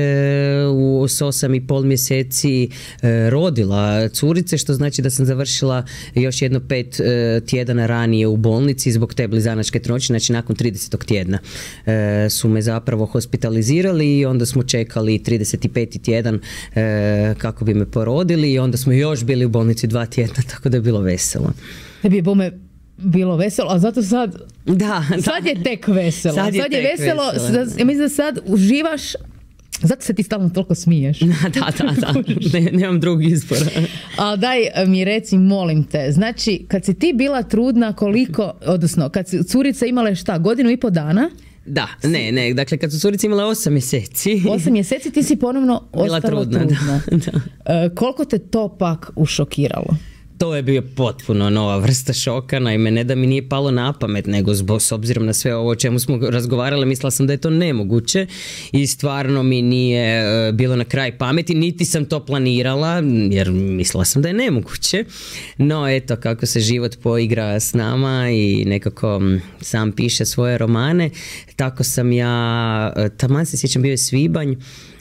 u s osam i pol mjeseci e, rodila curice, što znači da sam završila još jedno pet e, tjedana ranije u bolnici zbog te blizanačke trudnoće, znači nakon tridesetog tjedna e, su me zapravo hospitalizirali i onda smo čekali trideset peti tjedan e, kako bi me porodili i onda smo još bili u bolnici dva tjedna, tako da je bilo veselo. Da bi je bome bilo veselo, a zato sad da, sad da. je tek veselo. Sad je, sad je veselo, veselo. Sad, ja mislim da sad uživaš, zato se ti stalno toliko smiješ. Da, da, da, ne, nemam drugog izbora. Ali daj mi reci, molim te, znači kad si ti bila trudna koliko, odnosno kad si curice imale šta, godinu i po dana? Da, ne, ne, dakle kad su curice imale osam mjeseci. Osam mjeseci ti si ponovno bila ostala trudna. trudna. Da, da. E, koliko te to pak ušokiralo? To je bio potpuno nova vrsta šoka, naime ne da mi nije palo na pamet, nego zbog, s obzirom na sve ovo o čemu smo razgovarali, mislila sam da je to nemoguće i stvarno mi nije uh, bilo na kraj pameti, niti sam to planirala, jer mislila sam da je nemoguće, no eto kako se život poigra s nama i nekako m, sam piše svoje romane, tako sam ja, taman se sjećam, bio je svibanj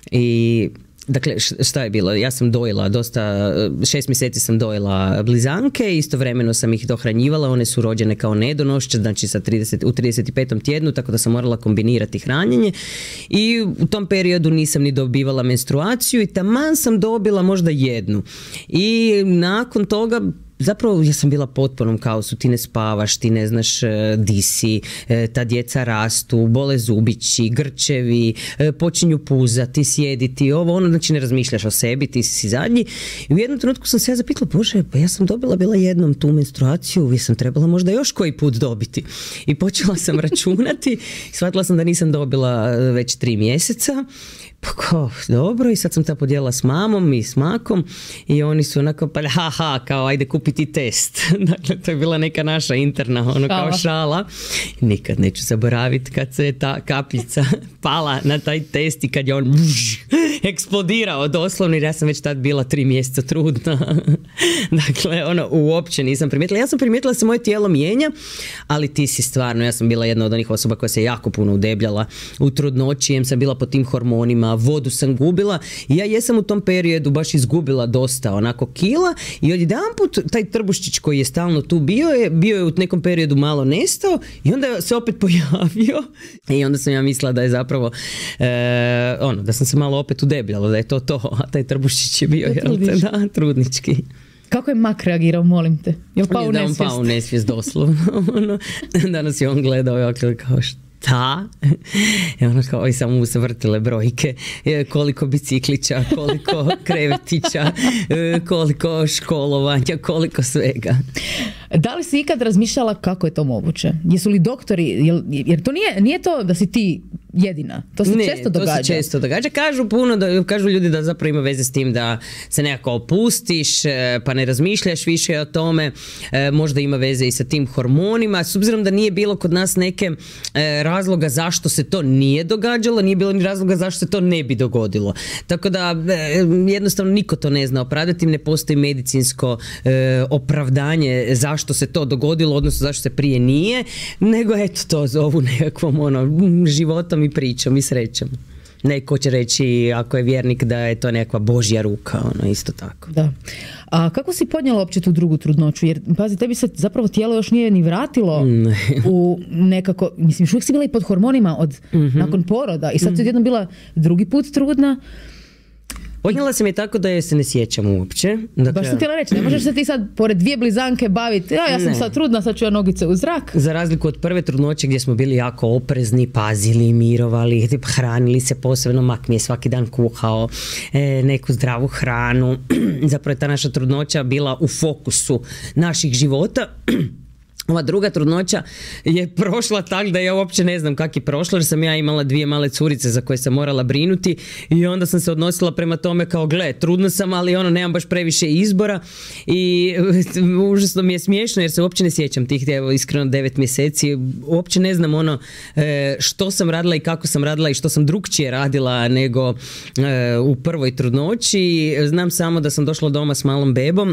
i dakle, šta je bilo? Ja sam dojela dosta, šest mjeseci sam dojela blizanke, istovremeno sam ih dohranjivala, one su rođene kao nedonošće, znači sa trideset, u trideset petom tjednu, tako da sam morala kombinirati hranjenje i u tom periodu nisam ni dobivala menstruaciju i taman sam dobila možda jednu. I nakon toga zapravo ja sam bila potpunom kaosu, ti ne spavaš, ti ne znaš di si, ta djeca rastu, bole zubići, grčevi, počinju puzati, sjediti, ovo, ono, znači ne razmišljaš o sebi, ti si zadnji. I u jednom trenutku sam se ja zapitala, bože, pa ja sam dobila bila jednom tu menstruaciju, ja sam trebala možda još koji put dobiti. I počela sam računati, shvatila sam da nisam dobila već tri mjeseca. Pa kao, dobro, i sad sam ta podijelila s mamom i s makom i oni su onako pa haha, kao ajde kupiti test. Dakle, to je bila neka naša interna ono kao šala. Nikad neću zaboraviti kad se je ta kapljica pala na taj test i kad je on buš, eksplodirao doslovno, jer ja sam već tad bila tri mjeseca trudna. Dakle, ono, uopće nisam primijetila. Ja sam primijetila da se moje tijelo mijenja, ali ti si stvarno, ja sam bila jedna od onih osoba koja se jako puno udebljala u trudnoći, jem sam bila po tim hormonima, vodu sam gubila i ja jesam u tom periodu baš izgubila dosta onako kila i odjedanput taj trbuščić koji je stalno tu bio je, bio je u nekom periodu malo nestao i onda se opet pojavio i onda sam ja mislila da je zapravo e, ono, da sam se malo opet udebljala, da je to to, a taj trbuščić je bio jel te, da, trudnički. Kako je mak reagirao, molim te? Jel pao u nesvijest? Da, on pao u nesvijest doslovno. Ono, danas je on gledao i ovako kao što ta, i ono kao i samo mu se vrtile brojke, koliko biciklića, koliko krevetića, koliko školovanja, koliko svega. Da li si ikad razmišljala kako je to moguće? Jesu li doktori, jer, jer to nije, nije to da si ti jedina. To se ne, često događa. To se često događa. Kažu puno da, kažu ljudi da zapravo ima veze s tim da se nekako opustiš, pa ne razmišljaš više o tome. E, možda ima veze i sa tim hormonima. S obzirom da nije bilo kod nas neke e, razloga zašto se to nije događalo, nije bilo ni razloga zašto se to ne bi dogodilo. Tako da e, jednostavno niko to ne zna opravdati, ne postoji medicinsko e, opravdanje zašto se to dogodilo, odnosno zašto se prije nije, nego eto to zovu nekakvom ono, životom i pričom i srećom. Neko će reći, ako je vjernik, da je to nekakva Božja ruka, ono, isto tako. Da. A kako si podnijela uopće tu drugu trudnoću? Jer, pazi, tebi se zapravo tijelo još nije ni vratilo ne. u nekako, mislim, još uvijek si bila i pod hormonima od, mm-hmm. nakon poroda i sad si odjednom bila drugi put trudna. Podnijela sam je tako da je se ne sjećam uopće. Dakle, baš sam htjela reći, ne možeš se ti sad pored dvije blizanke baviti, ja, ja sam ne. sad trudna, sad ću ja nogice u zrak. Za razliku od prve trudnoće gdje smo bili jako oprezni, pazili, mirovali, hranili se posebno, mak mi je svaki dan kuhao e, neku zdravu hranu. Zapravo je ta naša trudnoća bila u fokusu naših života. Ova druga trudnoća je prošla tak da ja uopće ne znam kak je prošla, jer sam ja imala dvije male curice za koje sam morala brinuti i onda sam se odnosila prema tome kao gle, trudna sam, ali ono, nemam baš previše izbora i užasno mi je smiješno jer se uopće ne sjećam tih, evo, iskreno devet mjeseci, uopće ne znam ono što sam radila i kako sam radila i što sam drukčije radila nego u prvoj trudnoći. Znam samo da sam došla doma s malom bebom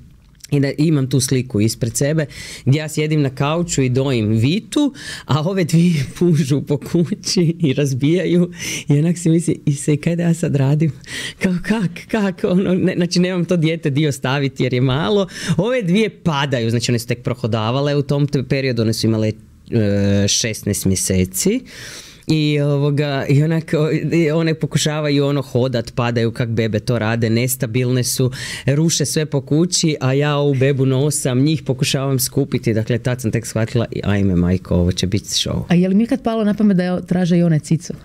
i da imam tu sliku ispred sebe gdje ja sjedim na kauču i dojim Vitu, a ove dvije pužu po kući i razbijaju i onak si misli, i se kaj da ja sad radim? Kao kak, kak, ono, ne, znači nemam to dijete dio staviti jer je malo. Ove dvije padaju, znači one su tek prohodavale u tom periodu, one su imale e, šesnaest mjeseci. I, ovoga, i onako, one pokušavaju ono hodat, padaju kak bebe to rade, nestabilne su, ruše sve po kući, a ja ovu bebu nosam, njih pokušavam skupiti, dakle tad sam tek shvatila, ajme majko, ovo će biti show. A je li mi kad palo na pamet da je traže i one cicu?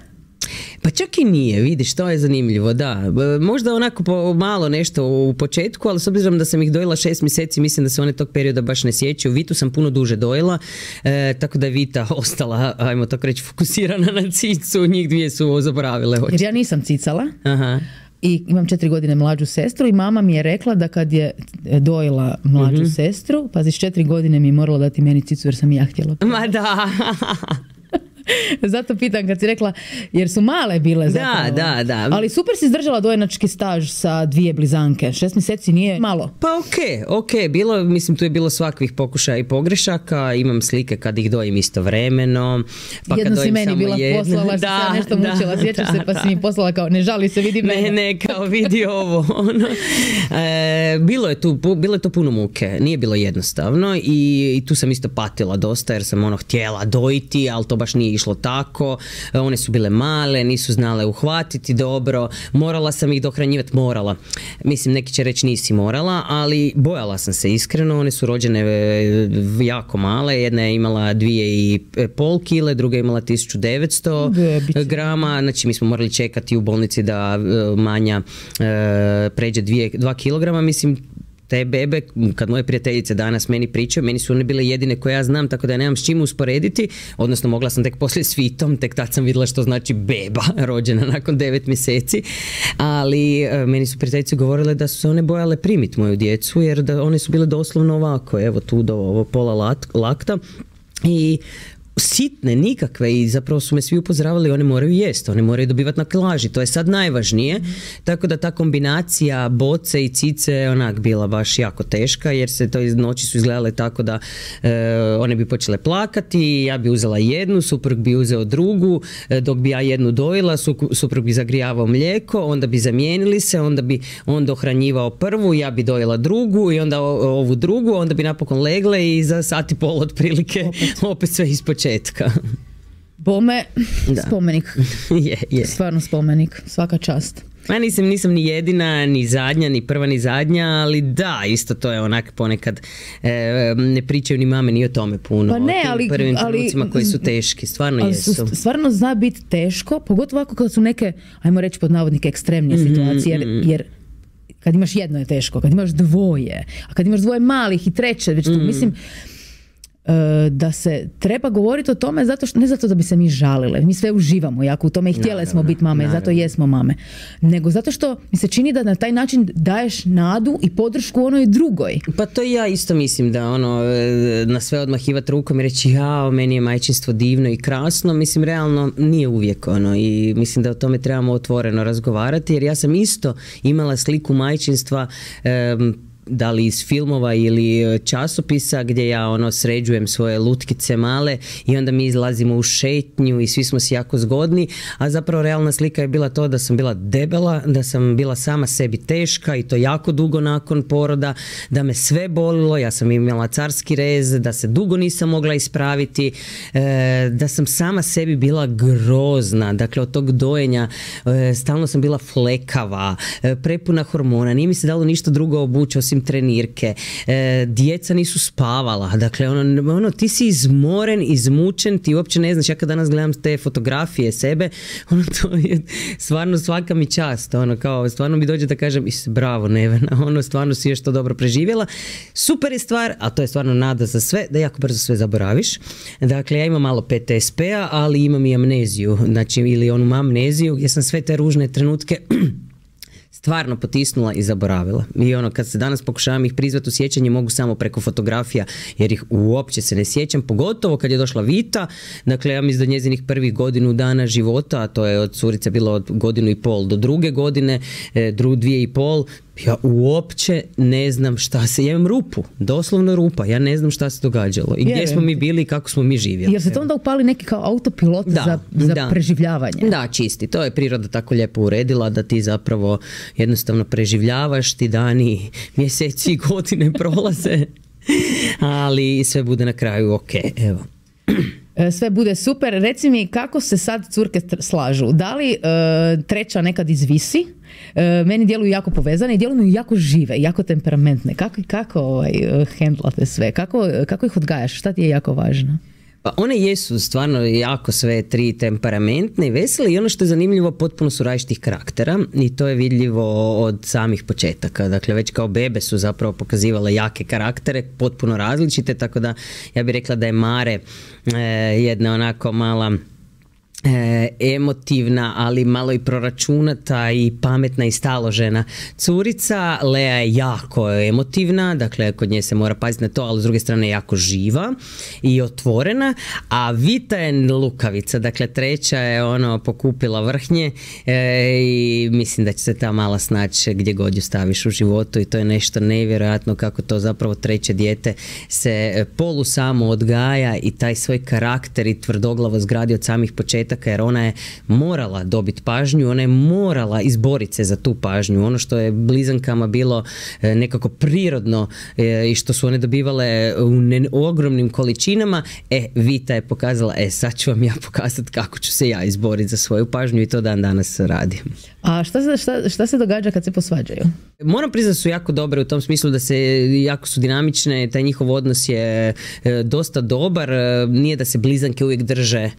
Pa čak i nije, vidiš, to je zanimljivo, da. Možda onako po, malo nešto u početku, ali s obzirom da sam ih dojela šest mjeseci, mislim da se one tog perioda baš ne sjećaju. Vitu sam puno duže dojela, e, tako da je Vita ostala, ajmo tako reći, fokusirana na cicu, njih dvije su zaboravile. Jer ja nisam cicala. Aha. I imam četiri godine mlađu sestru i mama mi je rekla da kad je dojela mlađu mm-hmm. sestru, pazi, s četiri godine mi je morala dati meni cicu jer sam i ja htjela. Ma da. Zato pitam kad si rekla, jer su male bile zapravo. Da, da, da. Ali super si izdržala dojenački staž sa dvije blizanke. Šest mjeseci nije malo. Pa okej, okay, okej. Okay. Bilo, mislim, tu je bilo svakvih pokušaja i pogrešaka. Imam slike kad ih dojim istovremeno. Pa jedno kad si meni bila jedno. poslala, da, što sam nešto da, mučila. Sjećaš da, se, pa da. si mi poslala kao, ne žali se, vidi mene. Ne, ne, kao vidi ovo. Ono. E, bilo, je tu, bilo je to puno muke. Nije bilo jednostavno i, i tu sam isto patila dosta jer sam ono htjela dojiti, ali to baš nije išlo tako. One su bile male, nisu znale uhvatiti dobro, morala sam ih dohranjivati, morala. Mislim, neki će reći nisi morala, ali bojala sam se iskreno, one su rođene jako male, jedna je imala dvije i pol kile, druga je imala tisuću devetsto grama, znači mi smo morali čekati u bolnici da Manja pređe dvije, dva kilograma, mislim, te bebe, kad moje prijateljice danas meni pričaju, meni su one bile jedine koje ja znam, tako da ja nemam s čim usporediti, odnosno mogla sam tek poslije s Vitom, tek tad sam vidjela što znači beba rođena nakon devet mjeseci, ali e, meni su prijateljice govorile da su se one bojale primiti moju djecu, jer da one su bile doslovno ovako, evo tu do ovo pola lat, lakta i sitne, nikakve i zapravo su me svi upozoravali, one moraju jesti, one moraju dobivati na kilaži, to je sad najvažnije, mm. tako da ta kombinacija boce i cice je onak bila baš jako teška jer se to iz noći su izgledale tako da e, one bi počele plakati, ja bi uzela jednu, suprug bi uzeo drugu, e, dok bi ja jednu dojila, su, suprug bi zagrijavao mlijeko, onda bi zamijenili se, onda bi on dohranjivao prvu, ja bi dojela drugu i onda o, ovu drugu, onda bi napokon legle i za sat i pol otprilike opet, opet sve ispočetka. Bome, da. Spomenik. je, je. Stvarno spomenik, svaka čast. Ja nisam, nisam ni jedina, ni zadnja, ni prva, ni zadnja, ali da, isto to je onak ponekad e, ne pričaju ni mame ni o tome puno. Pa ne, ali, o tim prvim ali, trenucima koji su teški, stvarno ali jesu. Su, stvarno zna biti teško, pogotovo ovako kad su neke, ajmo reći pod navodnike, ekstremnije mm-hmm, situacije, jer, mm-hmm. jer kad imaš jedno je teško, kad imaš dvoje, a kad imaš dvoje malih i treće, već tu, mm. mislim, da se treba govoriti o tome zato što, ne zato da bi se mi žalile, mi sve uživamo jako u tome i htjele smo biti mame i zato jesmo mame, nego zato što mi se čini da na taj način daješ nadu i podršku onoj drugoj. Pa to ja isto mislim da ono, na sve odmahivati rukom i reći jao, meni je majčinstvo divno i krasno, mislim realno nije uvijek ono i mislim da o tome trebamo otvoreno razgovarati jer ja sam isto imala sliku majčinstva um, da li iz filmova ili časopisa gdje ja ono sređujem svoje lutkice male i onda mi izlazimo u šetnju i svi smo si jako zgodni, a zapravo realna slika je bila to da sam bila debela, da sam bila sama sebi teška i to jako dugo nakon poroda, da me sve bolilo, ja sam imala carski rez, da se dugo nisam mogla ispraviti, e, da sam sama sebi bila grozna, dakle od tog dojenja e, stalno sam bila flekava, e, prepuna hormona, nije mi se dalo ništa drugo obući osim trenirke, e, djeca nisu spavala, dakle ono, ono, ti si izmoren, izmučen, ti uopće ne znaš, ja kad danas gledam te fotografije sebe, ono to je stvarno svaka mi čast, ono kao stvarno mi dođe da kažem bravo Nevena, ono stvarno si još to dobro preživjela, super je stvar, a to je stvarno nada za sve, da jako brzo sve zaboraviš, dakle ja imam malo P T S P-a, ali imam i amneziju, znači ili onu amneziju gdje sam sve te ružne trenutke stvarno potisnula i zaboravila. I ono, kad se danas pokušavam ih prizvati u sjećanje, mogu samo preko fotografija, jer ih uopće se ne sjećam, pogotovo kad je došla Vita, dakle, ja mislim da njezinih prvih godinu dana života, a to je od curice bilo od godinu i pol do druge godine, dru, dvije i pol, ja uopće ne znam šta se, ja imam rupu, doslovno rupa, ja ne znam šta se događalo i gdje smo mi bili i kako smo mi živjeli. Jer se to onda upali neki kao autopilot da, za, za da. preživljavanje. Da, čisti, to je priroda tako lijepo uredila da ti zapravo jednostavno preživljavaš, ti dani, mjeseci i godine prolaze, ali sve bude na kraju ok, evo. Sve bude super. Reci mi kako se sad curke slažu. Da li e, treća nekad izvisi? E, meni djeluju jako povezane i djeluju jako žive, jako temperamentne. Kako, kako ovaj, hendlate sve? Kako, kako ih odgajaš? Šta ti je jako važno? Pa one jesu stvarno jako sve tri temperamentne i vesele i ono što je zanimljivo, potpuno su različitih karaktera i to je vidljivo od samih početaka. Dakle, već kao bebe su zapravo pokazivale jake karaktere, potpuno različite, tako da ja bih rekla da je Mare eh, jedna onako mala E, emotivna, ali malo i proračunata i pametna i staložena curica. Lea je jako emotivna, dakle kod nje se mora paziti na to, ali s druge strane jako živa i otvorena, a Vita je lukavica, dakle treća je ono pokupila vrhnje e, i mislim da će se ta mala snaći gdje god ju staviš u životu i to je nešto nevjerojatno kako to zapravo treće dijete se polu samo odgaja i taj svoj karakter i tvrdoglavo zgradi od samih početaka, jer ona je morala dobiti pažnju, ona je morala izboriti se za tu pažnju. Ono što je blizankama bilo nekako prirodno i što su one dobivale u ne, ogromnim količinama, e, Vita je pokazala, e, sad ću vam ja pokazati kako ću se ja izboriti za svoju pažnju i to dan danas radim. A šta se, šta, šta se događa kad se posvađaju? Moram priznati da su jako dobre u tom smislu da se jako su dinamične, taj njihov odnos je e, dosta dobar, e, nije da se blizanke uvijek drže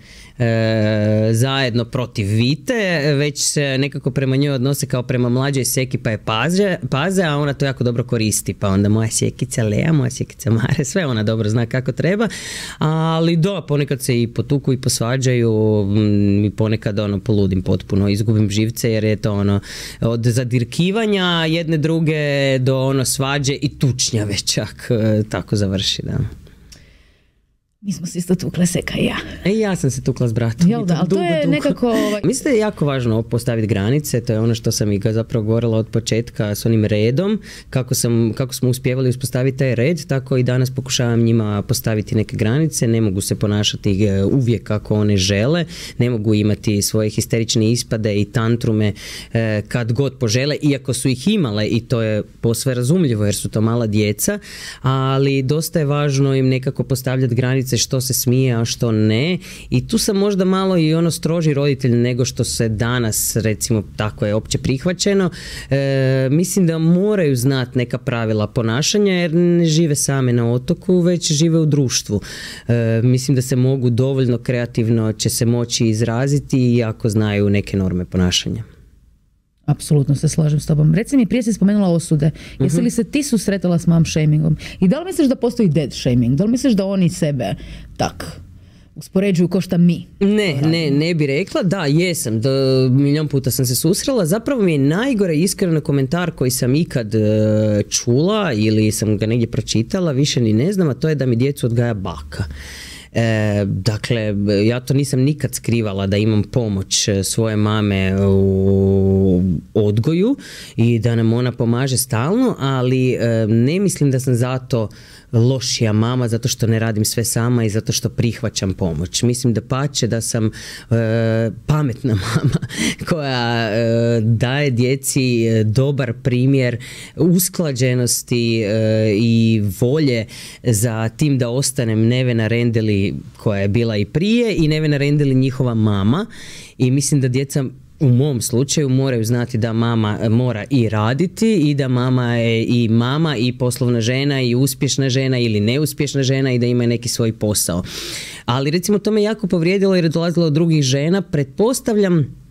e, zajedno protiv Vite, već se nekako prema njoj odnose kao prema mlađoj seki pa je paze, paze, a ona to jako dobro koristi, pa onda moja sjekica Lea, moja sjekica Mare, sve ona dobro zna kako treba, ali da, ponekad se i potuku i posvađaju i ponekad ono poludim potpuno, izgubim živce jer je to ono od zadirkivanja jedne druge do ono svađe i tučnjave čak tako završi, da. Mi smo se isto tukle, Seka i ja. E, ja sam se tukla s bratom. Jel da, ali to je dugo. Nekako... Mislim da je jako važno postaviti granice, to je ono što sam i zapravo govorila od početka s onim redom, kako, sam, kako smo uspjevali uspostaviti taj red, tako i danas pokušavam njima postaviti neke granice, ne mogu se ponašati uvijek kako one žele, ne mogu imati svoje histerične ispade i tantrume eh, kad god požele, iako su ih imale i to je posve razumljivo jer su to mala djeca, ali dosta je važno im nekako postavljati granice što se smije, a što ne. I tu sam možda malo i ono stroži roditelj nego što se danas, recimo, tako je opće prihvaćeno. E, mislim da moraju znati neka pravila ponašanja jer ne žive same na otoku, već žive u društvu. E, mislim da se mogu dovoljno kreativno će se moći izraziti i ako znaju neke norme ponašanja. Apsolutno se slažem s tobom. Reci mi, prije si spomenula osude. Jesi li se ti susretala s mom shamingom? I da li misliš da postoji dad shaming? Da li misliš da oni sebe tak uspoređuju ko šta mi? Ne, ne, ne bi rekla. Da, jesam. Do, milijon puta sam se susrela. Zapravo mi je najgore iskreno komentar koji sam ikad uh, čula ili sam ga negdje pročitala, više ni ne znam, a to je da mi djecu odgaja baka. E, dakle, ja to nisam nikad skrivala da imam pomoć svoje mame u odgoju i da nam ona pomaže stalno, ali e, ne mislim da sam zato lošija mama zato što ne radim sve sama i zato što prihvaćam pomoć. Mislim da pače da sam e, pametna mama koja e, daje djeci dobar primjer usklađenosti e, i volje za tim da ostanem Nevena Rendeli koja je bila i prije i Nevena Rendeli njihova mama, i mislim da djeca u mom slučaju moraju znati da mama mora i raditi i da mama je i mama i poslovna žena i uspješna žena ili neuspješna žena i da ima neki svoj posao. Ali recimo to me jako povrijedilo jer je dolazilo od drugih žena. Pretpostavljam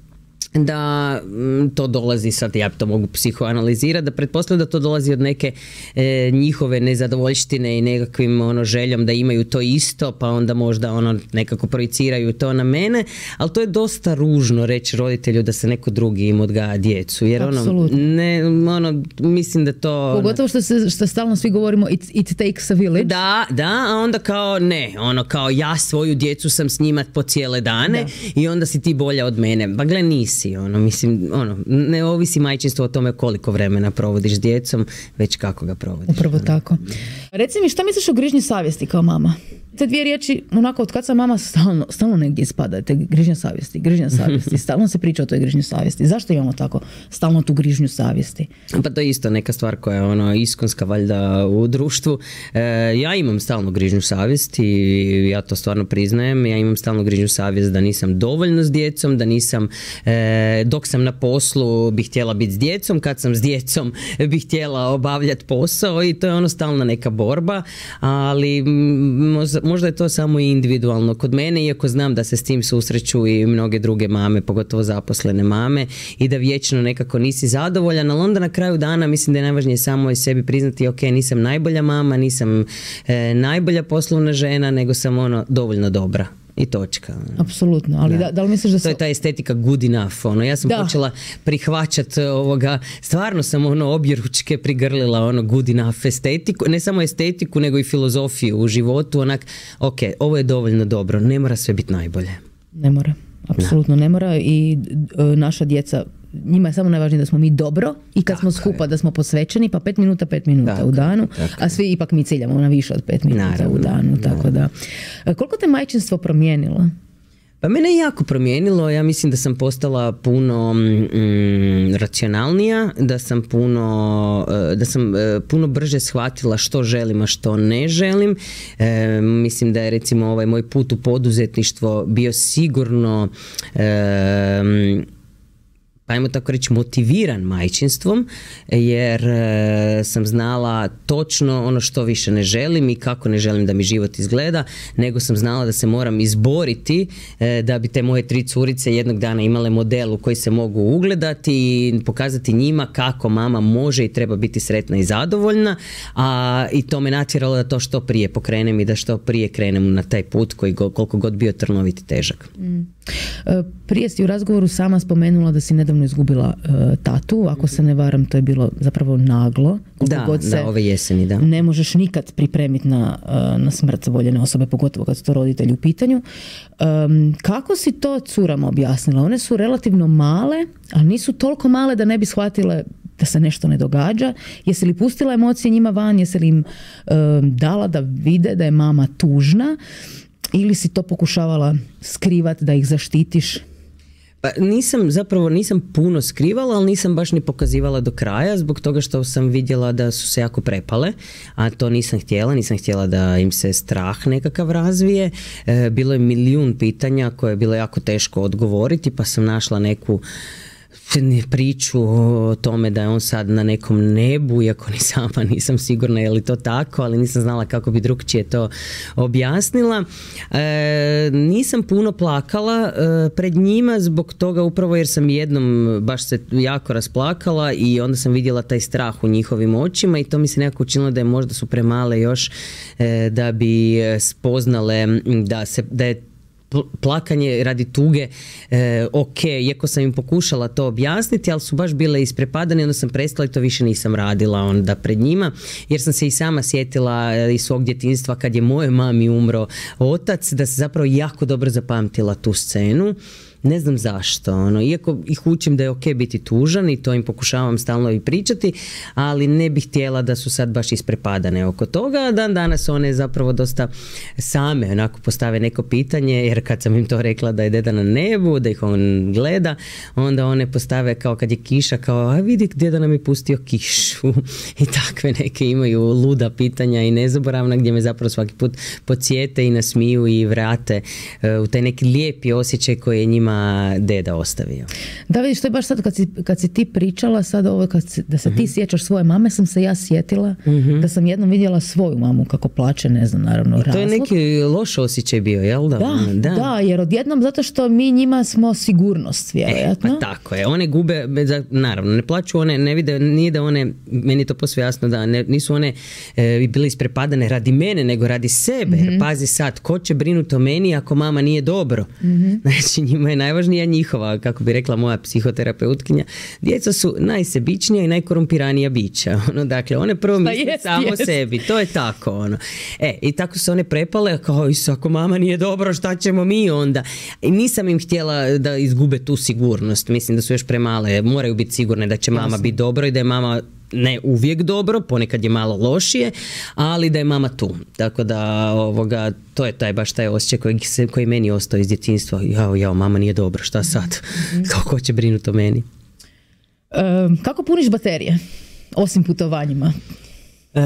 da to dolazi, sad ja to mogu psihoanalizirati, da pretpostavljam da to dolazi od neke e, njihove nezadovoljštine i nekakvim ono željom da imaju to isto, pa onda možda ono nekako projiciraju to na mene, ali to je dosta ružno reći roditelju da se neko drugi im odgaja djecu, jer ono, ne, ono, mislim da to... Pogotovo što, se, što stalno svi govorimo it, it takes a village. Da, da, a onda kao ne, ono kao ja svoju djecu sam s njima po cijele dane da. I onda si ti bolja od mene. Ba gle, nisi. Ono, mislim, ono, ne ovisi majčinstvo o tome koliko vremena provodiš s djecom, već kako ga provodiš. Upravo tako. Reci mi, šta misliš o grižnji savjesti kao mama? Te dvije riječi, onako, od kad sam mama, stalno, stalno negdje ispada, te grižnja savjesti, grižnja savjesti, stalno se priča o toj grižnji savjesti. Zašto imamo tako stalno tu grižnju savjesti? Pa to je isto neka stvar koja je ono iskonska valjda u društvu. E, ja imam stalno grižnju savjesti i ja to stvarno priznajem. Ja imam stalno grižnju savjest da nisam dovoljno s djecom, da nisam, e, dok sam na poslu bih htjela biti s djecom, kad sam s djecom bih htjela obavljati posao i to je ono stalna neka borba, ali možda možda je to samo individualno kod mene, iako znam da se s tim susreću i mnoge druge mame, pogotovo zaposlene mame, i da vječno nekako nisi zadovoljan, ali onda na kraju dana mislim da je najvažnije samo i sebi priznati, ok, nisam najbolja mama, nisam e, najbolja poslovna žena, nego sam ono dovoljno dobra. I točka. Apsolutno, ali da, da, da li misliš da se... To je ta estetika good enough, ono, ja sam da. počela prihvaćati ovoga, stvarno sam ono objeručke prigrlila ono good enough estetiku, ne samo estetiku, nego i filozofiju u životu, onak, ok, ovo je dovoljno dobro, ne mora sve biti najbolje. Ne mora, apsolutno ne mora i e, naša djeca, njima je samo najvažnije da smo mi dobro i kad tako smo skupa je. Da smo posvećeni, pa pet minuta, pet minuta tako u danu, a svi ipak mi ciljamo na više od pet minuta naravno, u danu. Tako da. Koliko te majčinstvo promijenilo? Pa mene je jako promijenilo, ja mislim da sam postala puno mm, racionalnija, da sam puno, da sam puno brže shvatila što želim, a što ne želim. E, mislim da je recimo ovaj moj put u poduzetništvo bio sigurno e, pa ajmo tako reći motiviran majčinstvom, jer e, sam znala točno ono što više ne želim i kako ne želim da mi život izgleda, nego sam znala da se moram izboriti e, da bi te moje tri curice jednog dana imale model u koji se mogu ugledati i pokazati njima kako mama može i treba biti sretna i zadovoljna, a i to me natjeralo da to što prije pokrenem i da što prije krenem na taj put koji go, koliko god bio trnovit i težak. Mm. Prije si u razgovoru sama spomenula da si nedavno izgubila uh, tatu, ako se ne varam to je bilo zapravo naglo. Da, god se da, ove jeseni, da. Ne možeš nikad pripremiti na, uh, na smrt voljene osobe, pogotovo kad su to roditelji u pitanju. Um, kako si to curama objasnila? One su relativno male, ali nisu toliko male da ne bi shvatile da se nešto ne događa. Jesi li pustila emocije njima van? Jesi li im uh, dala da vide da je mama tužna? Ili si to pokušavala skrivati da ih zaštitiš? Pa nisam, zapravo nisam puno skrivala, ali nisam baš ni pokazivala do kraja, zbog toga što sam vidjela da su se jako prepale, a to nisam htjela, nisam htjela da im se strah nekakav razvije. E, bilo je milijun pitanja koje je bilo jako teško odgovoriti, pa sam našla neku priču o tome da je on sad na nekom nebu, iako ni sama nisam sigurna je li to tako, ali nisam znala kako bi drugčije to objasnila. E, nisam puno plakala e, pred njima zbog toga upravo jer sam jednom baš se jako rasplakala i onda sam vidjela taj strah u njihovim očima i to mi se nekako učinilo da je možda su premale još e, da bi spoznale da, se, da je plakanje radi tuge, e, ok, iako sam im pokušala to objasniti, ali su baš bile isprepadane, onda sam prestala i to više nisam radila onda pred njima, jer sam se i sama sjetila iz svog djetinjstva kad je moje mami umro otac, da se zapravo jako dobro zapamtila tu scenu. Ne znam zašto, ono, iako ih učim da je ok biti tužan i to im pokušavam stalno i pričati, ali ne bih htjela da su sad baš isprepadane oko toga. Dan danas one zapravo dosta same onako postave neko pitanje, jer kad sam im to rekla da je deda na nebu, da ih on gleda, onda one postave kao kad je kiša, kao a vidi deda nam je pustio kišu i takve neke imaju luda pitanja i nezaboravna gdje me zapravo svaki put podsjete i nasmiju i vrate uh, u taj neki lijepi osjećaj koji je njima deda ostavio. Da, vidiš, to je baš sad kad si, kad si ti pričala sad ovo, kad si, da se ti uh-huh. sjećaš svoje mame, sam se ja sjetila uh-huh. da sam jednom vidjela svoju mamu kako plače, ne znam, naravno razlog. To je neki loš osjećaj bio, jel da? Da, da, da, jer odjednom zato što mi njima smo sigurnost, vjerojatno. E, pa tako je, one gube, naravno, ne plaću one, ne vide, nije da one, meni je to posve jasno da ne, nisu one e, bile isprepadane radi mene, nego radi sebe, uh-huh. jer pazi sad, ko će brinuti o meni ako mama nije dobro? Uh-huh. Znači, njima je najvažnija njihova, kako bi rekla moja psihoterapeutkinja, djeca su najsebičnija i najkorumpiranija bića. Ono, dakle, one prvo misle samo jest. sebi. To je tako. Ono. E, i tako su one prepale, kao, ako mama nije dobro, šta ćemo mi onda? I nisam im htjela da izgube tu sigurnost. Mislim da su još premale. Moraju biti sigurne da će mama biti dobro i da je mama ne uvijek dobro, ponekad je malo lošije, ali da je mama tu. Tako da ovoga, to je taj baš taj osjećaj koji, se, koji meni ostao iz djetinjstva. Jao, jao, mama nije dobro, šta sad? Mm-hmm. Kako će brinuti o meni? E, kako puniš baterije? Osim putovanjima? Uh,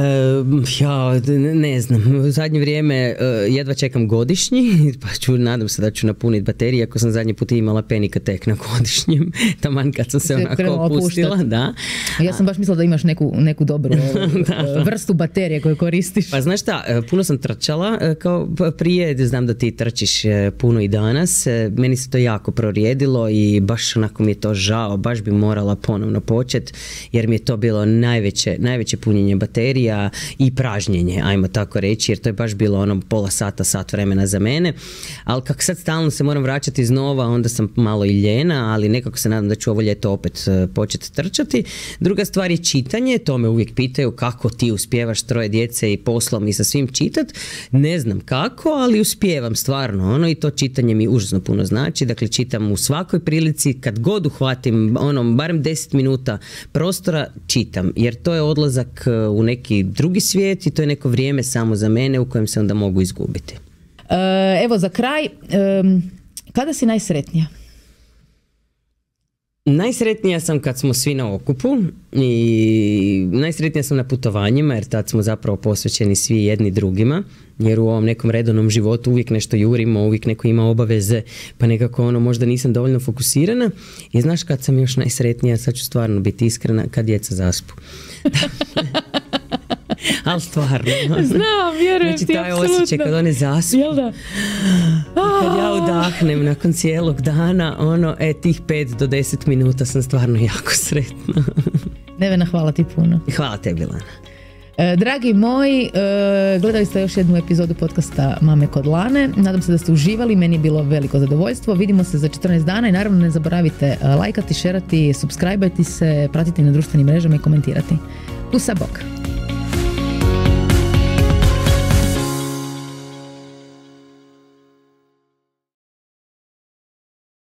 ja ne znam, u zadnje vrijeme uh, jedva čekam godišnji, pa ću, nadam se da ću napuniti baterije, ako sam zadnji put imala Panic Attack na godišnjem, taman kad sam se onako opustila. Da. Ja sam baš mislila da imaš neku, neku dobru da, da. vrstu baterije koju koristiš. Pa znaš šta, puno sam trčala kao prije, znam da ti trčiš puno i danas, meni se to jako prorijedilo i baš onako mi je to žao, baš bi morala ponovno početi, jer mi je to bilo najveće, najveće punjenje baterije i pražnjenje, ajmo tako reći, jer to je baš bilo ono pola sata, sat vremena za mene, ali kako sad stalno se moram vraćati iznova, onda sam malo i ljena, ali nekako se nadam da ću ovo ljeto opet početi trčati. Druga stvar je čitanje, to me uvijek pitaju kako ti uspijevaš troje djece i poslom i sa svim čitat, ne znam kako, ali uspijevam stvarno, ono, i to čitanje mi užasno puno znači, dakle čitam u svakoj prilici, kad god uhvatim ono, barem deset minuta prostora, čitam, jer to je odlazak u neki drugi svijet i to je neko vrijeme samo za mene u kojem se onda mogu izgubiti. Evo za kraj, kada si najsretnija? Najsretnija sam kad smo svi na okupu i najsretnija sam na putovanjima, jer tad smo zapravo posvećeni svi jedni drugima, jer u ovom nekom redovnom životu uvijek nešto jurimo, uvijek neko ima obaveze, pa nekako ono možda nisam dovoljno fokusirana. I znaš kad sam još najsretnija, sad ću stvarno biti iskrena, kad djeca zaspu. Ali stvarno. Znam, vjerujem znači, ti, taj osjećaj kad one zaspu. Jel da? Kad ja udahnem nakon cijelog dana, ono, e, tih pet do deset minuta sam stvarno jako sretna. Nevena, hvala ti puno. Hvala tebi, Lana. E, dragi moji, e, gledali ste još jednu epizodu podcasta Mame kod Lane. Nadam se da ste uživali, meni je bilo veliko zadovoljstvo. Vidimo se za četrnaest dana i naravno ne zaboravite lajkati, šerati, subscribe-ajte se, pratiti na društvenim mrežama i komentirati. Pusa, bok!